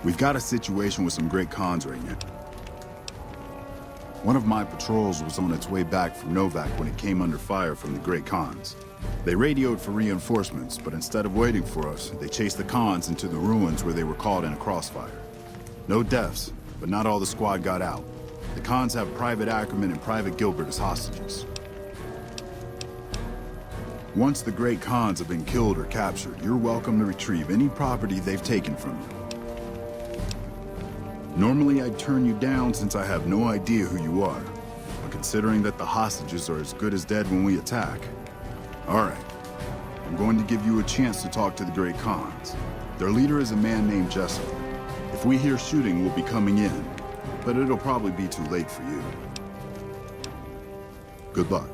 We've got a situation with some great cons right now. One of my patrols was on its way back from Novak when it came under fire from the Great Khans. They radioed for reinforcements, but instead of waiting for us, they chased the Khans into the ruins where they were caught in a crossfire. No deaths, but not all the squad got out. The Khans have Private Ackerman and Private Gilbert as hostages. Once the Great Khans have been killed or captured, you're welcome to retrieve any property they've taken from you. Normally I'd turn you down since I have no idea who you are, but considering that the hostages are as good as dead when we attack. Alright, I'm going to give you a chance to talk to the Great Khans. Their leader is a man named Jessup. If we hear shooting, we'll be coming in, but it'll probably be too late for you. Good luck.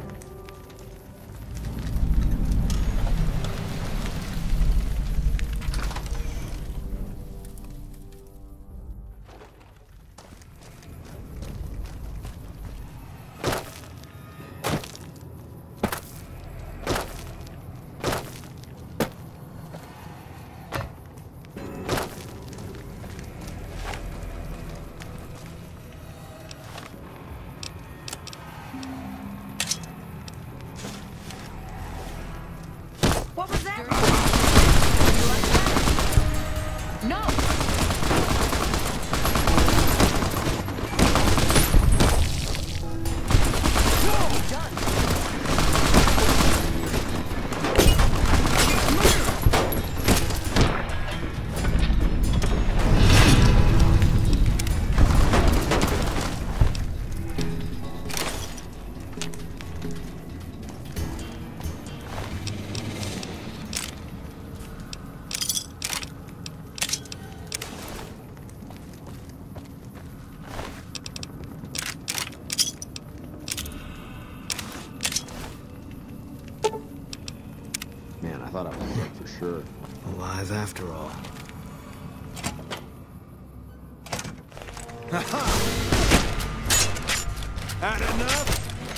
thought I was dead for sure. Alive after all. Had enough?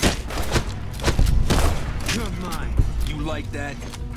You're mine. You like that?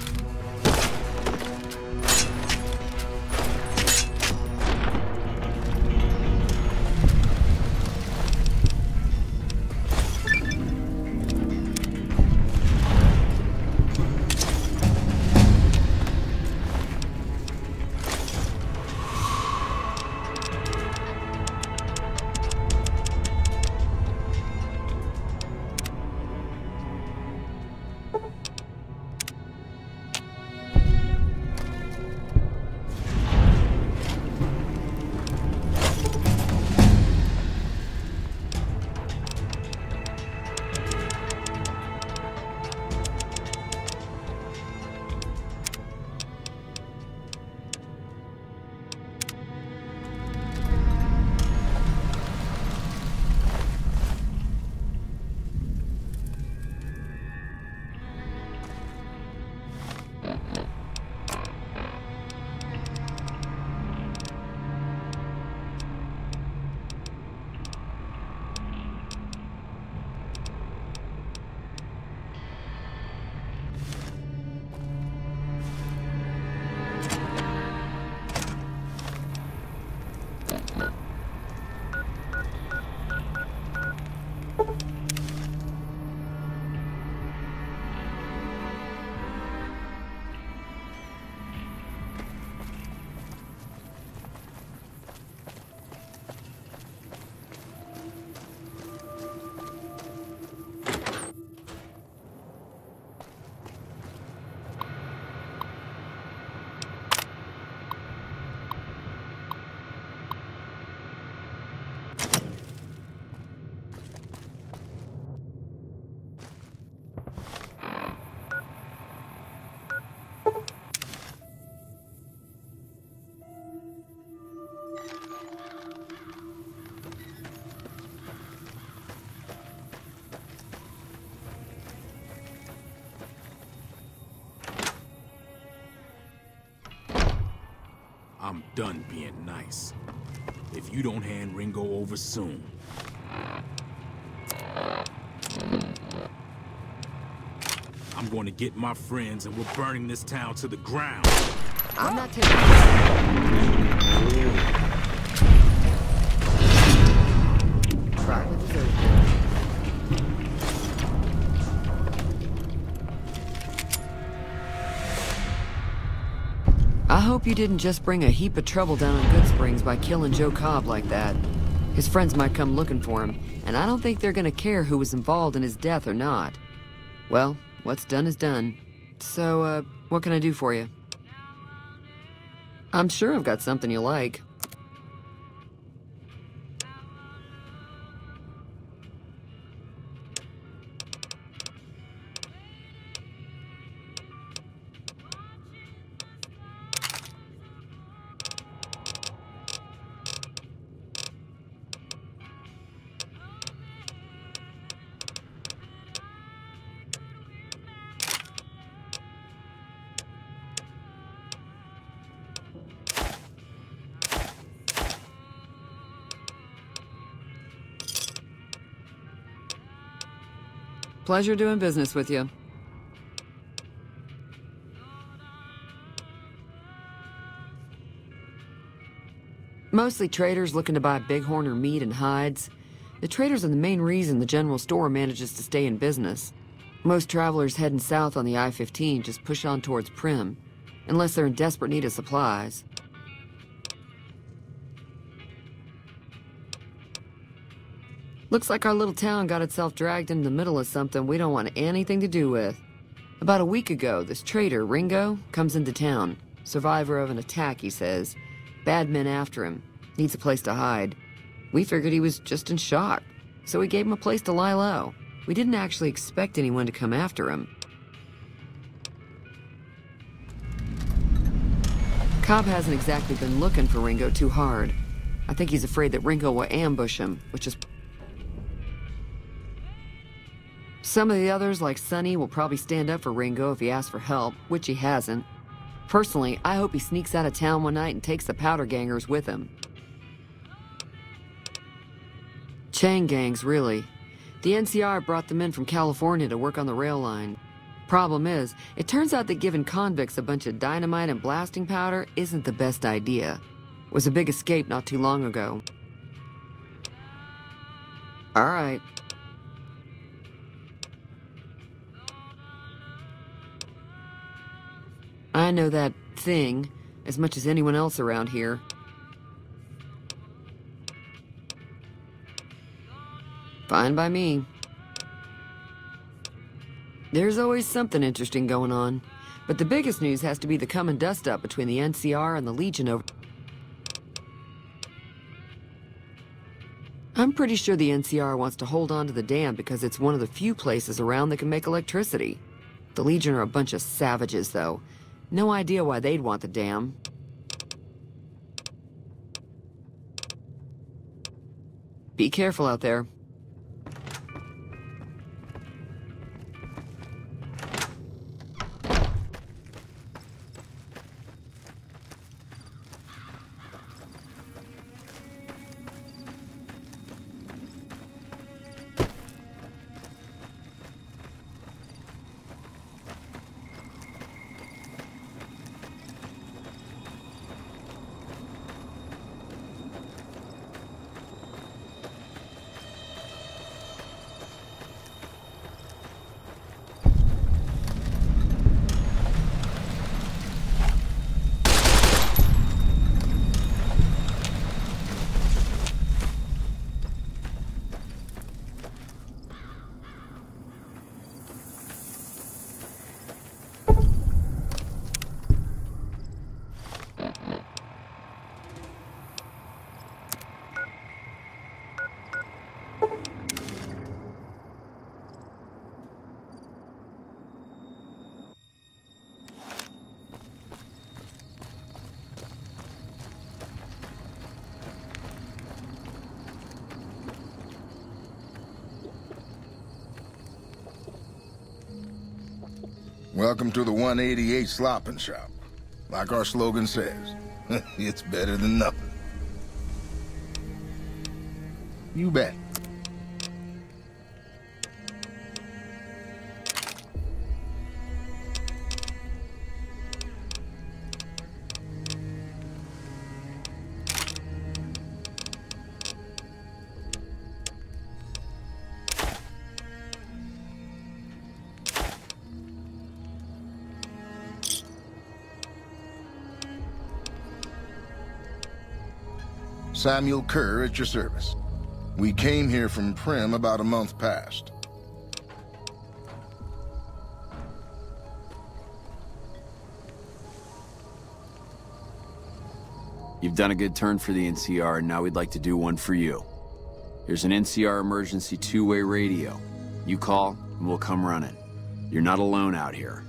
I'm done being nice. If you don't hand Ringo over soon. I'm going to get my friends and we're burning this town to the ground. I'm not taking Try the dessert. I hope you didn't just bring a heap of trouble down on Good Springs by killing Joe Cobb like that. His friends might come looking for him, and I don't think they're gonna care who was involved in his death or not. Well, what's done is done. So, uh, what can I do for you? I'm sure I've got something you like. Pleasure doing business with you. Mostly traders looking to buy bighorn or meat and hides. The traders are the main reason the general store manages to stay in business. Most travelers heading south on the I fifteen just push on towards Prim, unless they're in desperate need of supplies. Looks like our little town got itself dragged into the middle of something we don't want anything to do with. About a week ago, this trader, Ringo, comes into town. Survivor of an attack, he says. Bad men after him. Needs a place to hide. We figured he was just in shock, so we gave him a place to lie low. We didn't actually expect anyone to come after him. Cobb hasn't exactly been looking for Ringo too hard. I think he's afraid that Ringo will ambush him, which is... Some of the others, like Sonny, will probably stand up for Ringo if he asks for help, which he hasn't. Personally, I hope he sneaks out of town one night and takes the powder gangers with him. Chain gangs, really. The N C R brought them in from California to work on the rail line. Problem is, it turns out that giving convicts a bunch of dynamite and blasting powder isn't the best idea. It was a big escape not too long ago. All right. I know that thing as much as anyone else around here. Fine by me. There's always something interesting going on, but the biggest news has to be the coming dust-up between the N C R and the Legion over... I'm pretty sure the N C R wants to hold on to the dam because it's one of the few places around that can make electricity. The Legion are a bunch of savages, though. No idea why they'd want the dam. Be careful out there. Welcome to the one eighty-eight Slopping Shop. Like our slogan says, it's better than nothing. You bet. Samuel Kerr at your service. We came here from Prim about a month past. You've done a good turn for the N C R, and now we'd like to do one for you. Here's an N C R emergency two-way radio. You call, and we'll come running. You're not alone out here.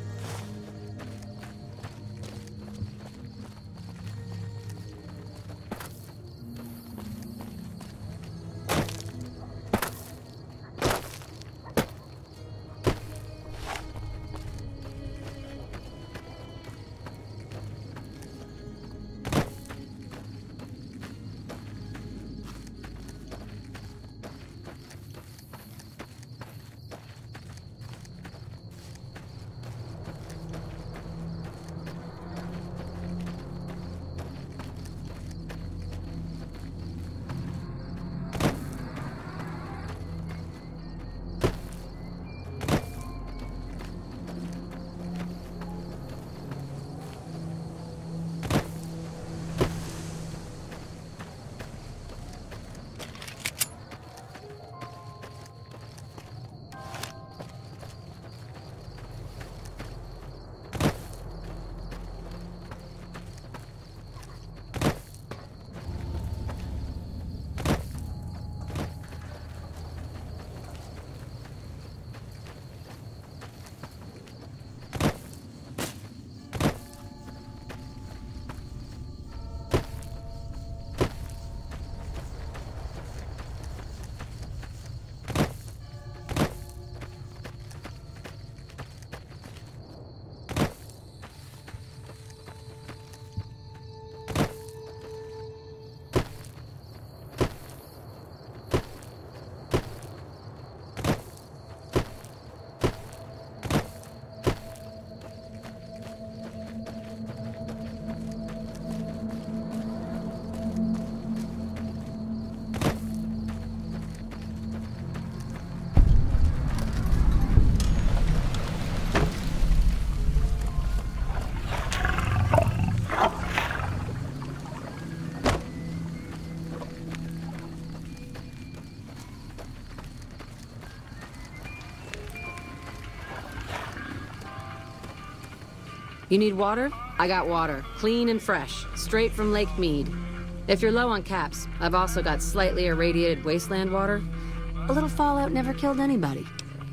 You need water? I got water. Clean and fresh. Straight from Lake Mead. If you're low on caps, I've also got slightly irradiated wasteland water. A little fallout never killed anybody.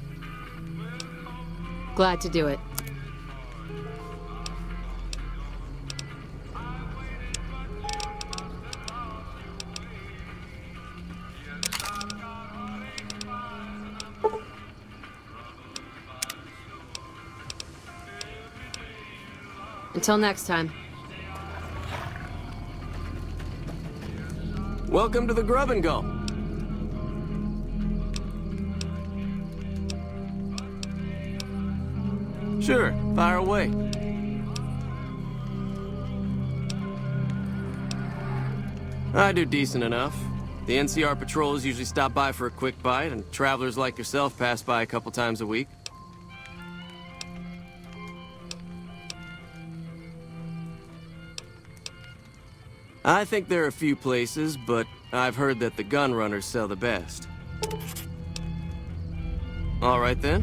Glad to do it. Until next time. Welcome to the Grub and Go. Sure, fire away. I do decent enough. The N C R patrols usually stop by for a quick bite, and travelers like yourself pass by a couple times a week. I think there are a few places, but I've heard that the gun runners sell the best. All right then.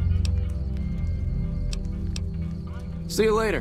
See you later.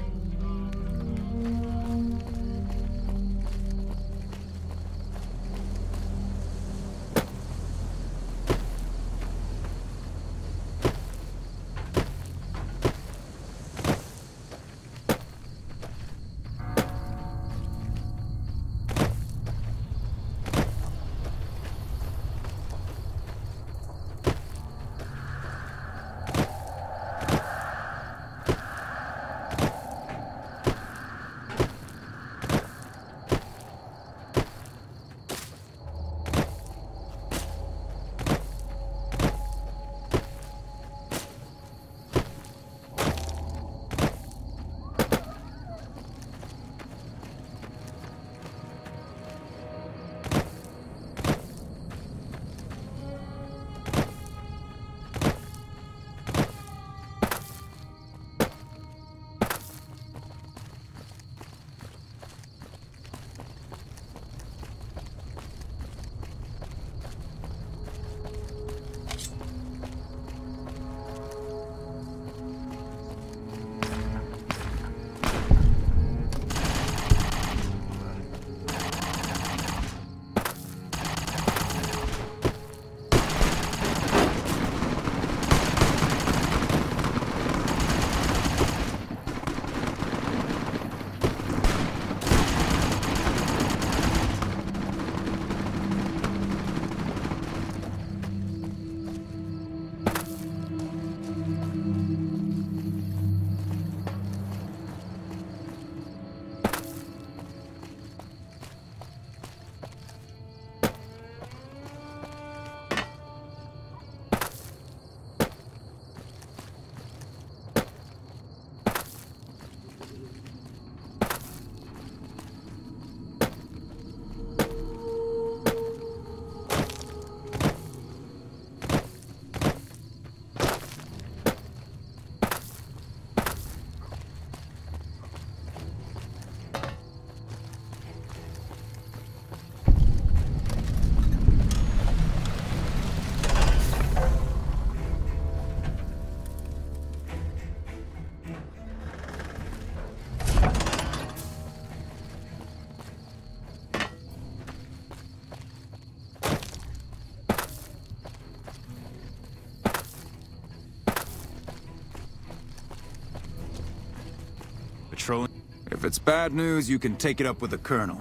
If it's bad news, you can take it up with the Colonel.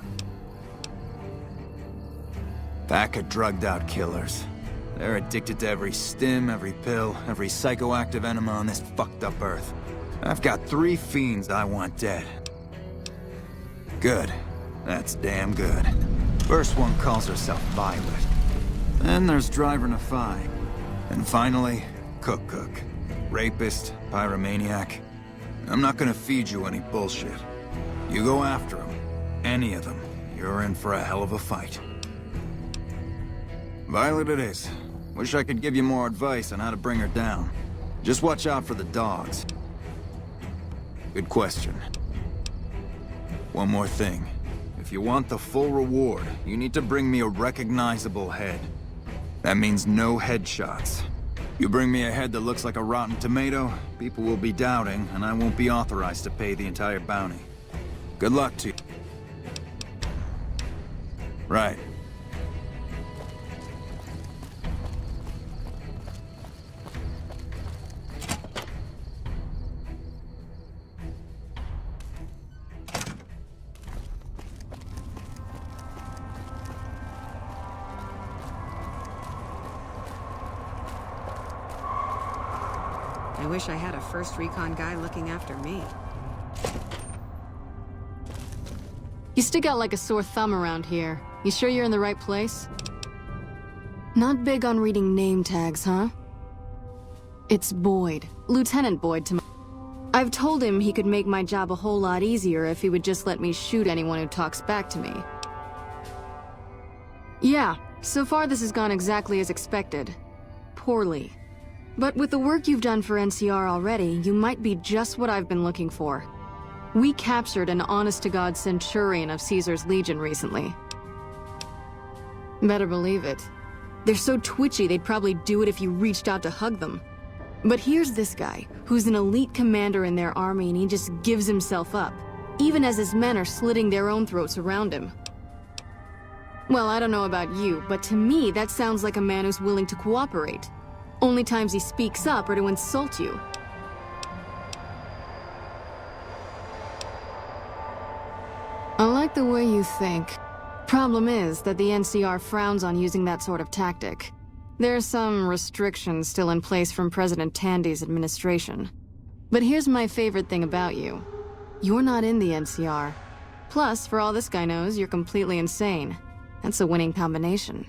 Pack of drugged-out killers. They're addicted to every stim, every pill, every psychoactive enema on this fucked up Earth. I've got three fiends I want dead. Good. That's damn good. First one calls herself Violet. Then there's Driver Nafai. And finally, Cook Cook. Rapist, pyromaniac. I'm not gonna feed you any bullshit. You go after them. Any of them. You're in for a hell of a fight. Violet it is. Wish I could give you more advice on how to bring her down. Just watch out for the dogs. Good question. One more thing. If you want the full reward, you need to bring me a recognizable head. That means no headshots. You bring me a head that looks like a rotten tomato, people will be doubting, and I won't be authorized to pay the entire bounty. Good luck to you. Right. I wish I had a first recon guy looking after me. You stick out like a sore thumb around here. You sure you're in the right place? Not big on reading name tags, huh? It's Boyd. Lieutenant Boyd to my... I've told him he could make my job a whole lot easier if he would just let me shoot anyone who talks back to me. Yeah, so far this has gone exactly as expected. Poorly. But with the work you've done for N C R already, you might be just what I've been looking for. We captured an honest-to-God centurion of Caesar's Legion recently. Better believe it. They're so twitchy they'd probably do it if you reached out to hug them. But here's this guy, who's an elite commander in their army, and he just gives himself up, even as his men are slitting their own throats around him. Well, I don't know about you, but to me that sounds like a man who's willing to cooperate. Only times he speaks up are to insult you. I like the way you think. Problem is that the N C R frowns on using that sort of tactic. There's some restrictions still in place from President Tandy's administration. But here's my favorite thing about you. You're not in the N C R. Plus, for all this guy knows, you're completely insane. That's a winning combination.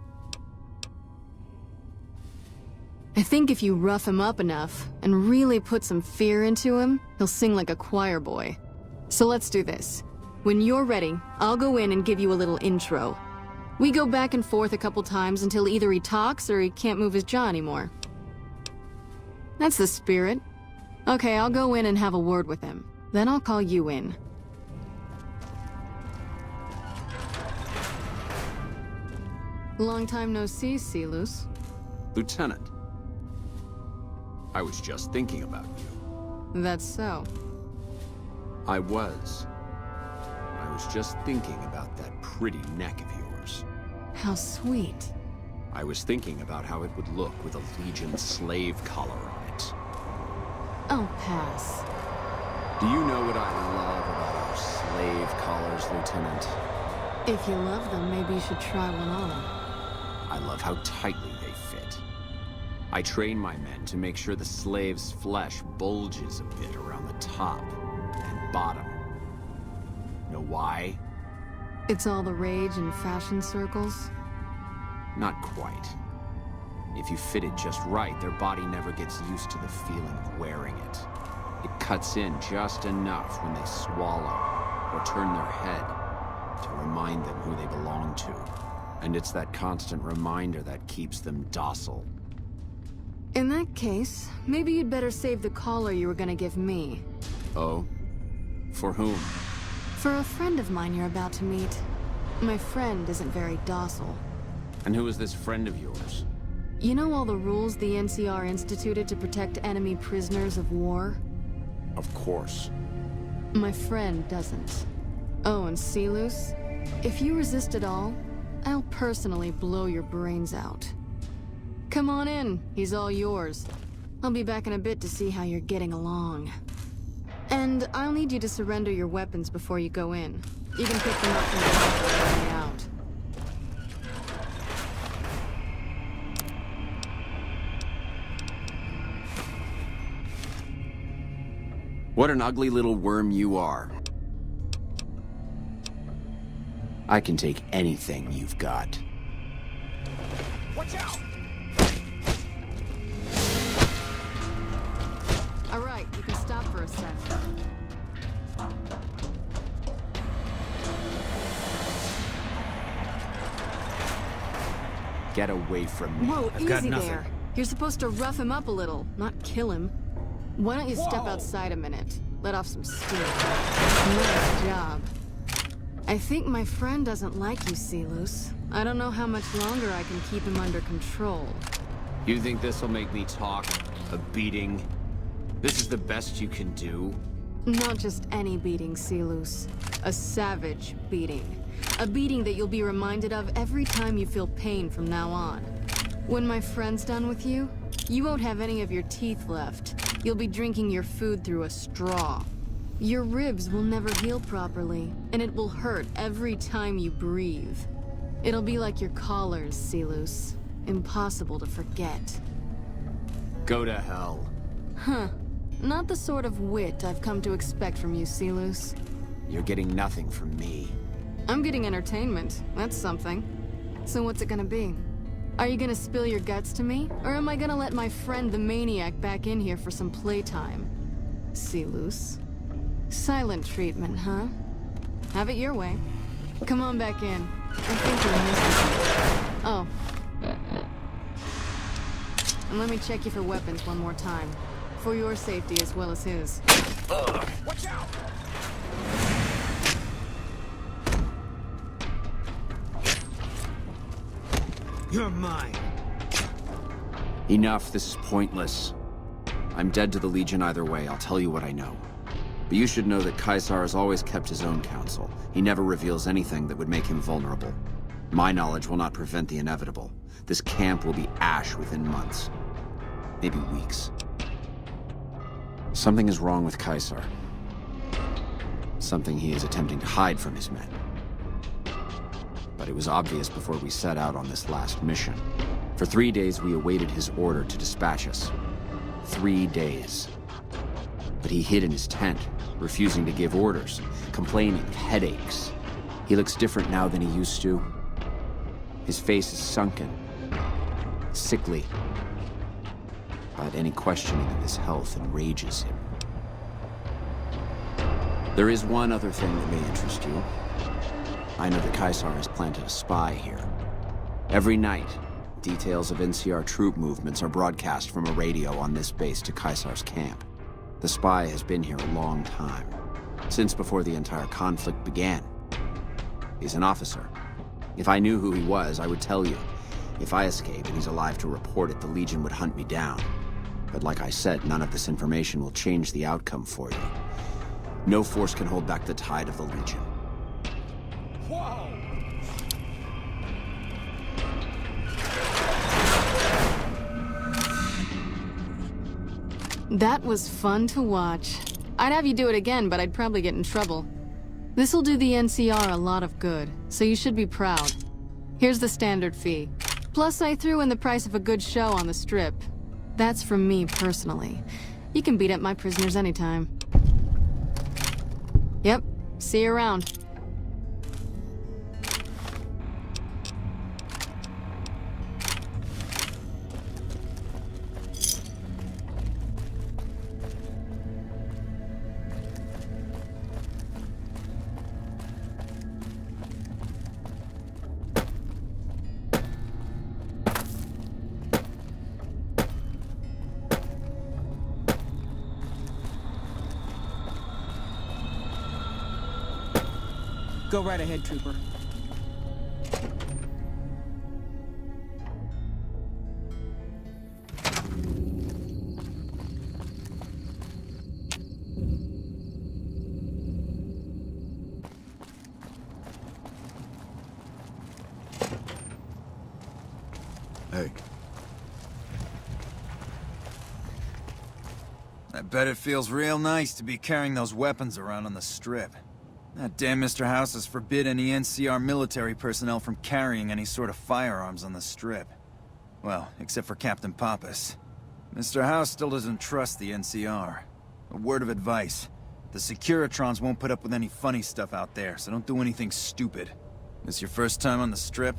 I think if you rough him up enough, and really put some fear into him, he'll sing like a choir boy. So let's do this. When you're ready, I'll go in and give you a little intro. We go back and forth a couple times until either he talks or he can't move his jaw anymore. That's the spirit. Okay, I'll go in and have a word with him. Then I'll call you in. Long time no see, Silus. Lieutenant. I was just thinking about you. That's so. I was. I was just thinking about that pretty neck of yours. How sweet. I was thinking about how it would look with a Legion slave collar on it. I'll pass. Do you know what I love about our slave collars, Lieutenant? If you love them, maybe you should try one on. I love how tightly they fit. I train my men to make sure the slave's flesh bulges a bit around the top and bottom. Know why? It's all the rage in fashion circles? Not quite. If you fit it just right, their body never gets used to the feeling of wearing it. It cuts in just enough when they swallow or turn their head to remind them who they belong to. And it's that constant reminder that keeps them docile. In that case, maybe you'd better save the collar you were gonna give me. Oh? For whom? For a friend of mine you're about to meet. My friend isn't very docile. And who is this friend of yours? You know all the rules the N C R instituted to protect enemy prisoners of war? Of course. My friend doesn't. Oh, and Silus? If you resist at all, I'll personally blow your brains out. Come on in, he's all yours. I'll be back in a bit to see how you're getting along. And I'll need you to surrender your weapons before you go in. You can pick them up from the locker on the way out. What an ugly little worm you are. I can take anything you've got. Watch out! All right, you can stop for a sec. Get away from me. Whoa, I've easy got nothing. there. You're supposed to rough him up a little, not kill him. Why don't you Whoa. step outside a minute? Let off some steam. Nice job. I think my friend doesn't like you, Silus. I don't know how much longer I can keep him under control. You think this'll make me talk? A beating? This is the best you can do? Not just any beating, Silus. A savage beating. A beating that you'll be reminded of every time you feel pain from now on. When my friend's done with you, you won't have any of your teeth left. You'll be drinking your food through a straw. Your ribs will never heal properly, and it will hurt every time you breathe. It'll be like your collars, Silus. Impossible to forget. Go to hell. Huh. Not the sort of wit I've come to expect from you, Silus. You're getting nothing from me. I'm getting entertainment. That's something. So what's it gonna be? Are you gonna spill your guts to me? Or am I gonna let my friend the maniac back in here for some playtime? Silus. Silent treatment, huh? Have it your way. Come on back in. I think you're missing something. Oh. And let me check you for weapons one more time. For your safety as well as his. Ugh. Watch out! You're mine. Enough, this is pointless. I'm dead to the Legion either way, I'll tell you what I know. But you should know that Caesar has always kept his own counsel. He never reveals anything that would make him vulnerable. My knowledge will not prevent the inevitable. This camp will be ash within months. Maybe weeks. Something is wrong with Caesar. Something he is attempting to hide from his men. But it was obvious before we set out on this last mission. For three days we awaited his order to dispatch us. Three days. But he hid in his tent, refusing to give orders, complaining of headaches. He looks different now than he used to. His face is sunken, sickly. But any questioning of his health enrages him. There is one other thing that may interest you. I know that Caesar has planted a spy here. Every night, details of N C R troop movements are broadcast from a radio on this base to Caesar's camp. The spy has been here a long time, since before the entire conflict began. He's an officer. If I knew who he was, I would tell you. If I escape and he's alive to report it, the Legion would hunt me down. But like I said, none of this information will change the outcome for you. No force can hold back the tide of the Legion. Whoa! That was fun to watch. I'd have you do it again, but I'd probably get in trouble. This'll do the N C R a lot of good, so you should be proud. Here's the standard fee. Plus, I threw in the price of a good show on the strip. That's from me personally. You can beat up my prisoners anytime. Yep, see you around. Go right ahead, Trooper. Hey. I bet it feels real nice to be carrying those weapons around on the Strip. That damn Mister House has forbid any N C R military personnel from carrying any sort of firearms on the Strip. Well, except for Captain Pappas. Mister House still doesn't trust the N C R. A word of advice. The Securitrons won't put up with any funny stuff out there, so don't do anything stupid. This your first time on the Strip?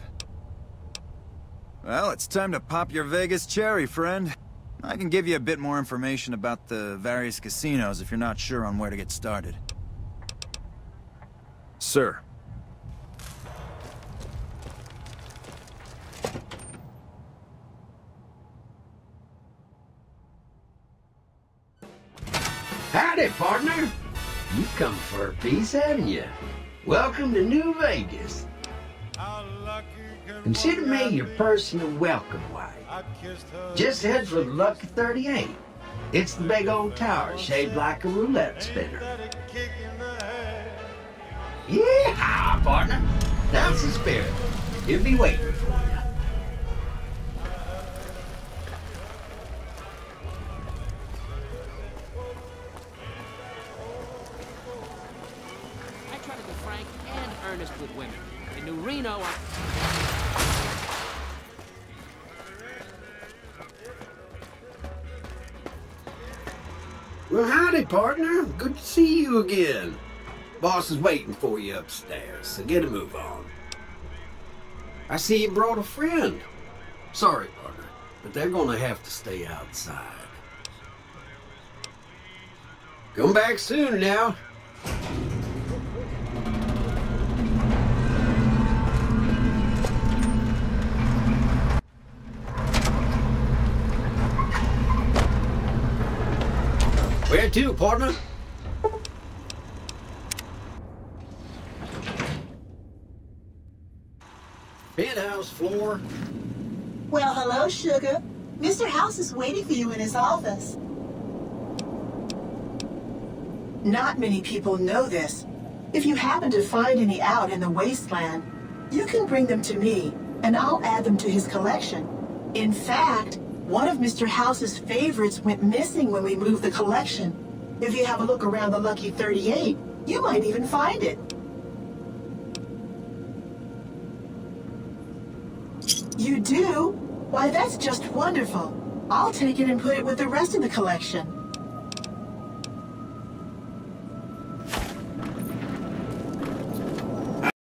Well, it's time to pop your Vegas cherry, friend. I can give you a bit more information about the various casinos if you're not sure on where to get started. Sir. Howdy, partner. You come for a piece, haven't you? Welcome to New Vegas. Consider me your personal welcome wife. Just head for the Lucky thirty-eight. It's the big old tower shaped like a roulette spinner. Yeah, partner. That's the spirit. He'll be waiting for you. I try to be frank and earnest with women. In New Reno, I... Well, howdy, partner. Good to see you again. Boss is waiting for you upstairs, so get a move on. I see you brought a friend. Sorry, partner, but they're gonna have to stay outside. Come back soon now. Where to, partner? Penthouse floor. Well, hello, sugar. Mister House is waiting for you in his office. Not many people know this. If you happen to find any out in the wasteland, you can bring them to me, and I'll add them to his collection. In fact, one of Mister House's favorites went missing when we moved the collection. If you have a look around the Lucky thirty-eight, you might even find it. You do? Why, that's just wonderful. I'll take it and put it with the rest of the collection.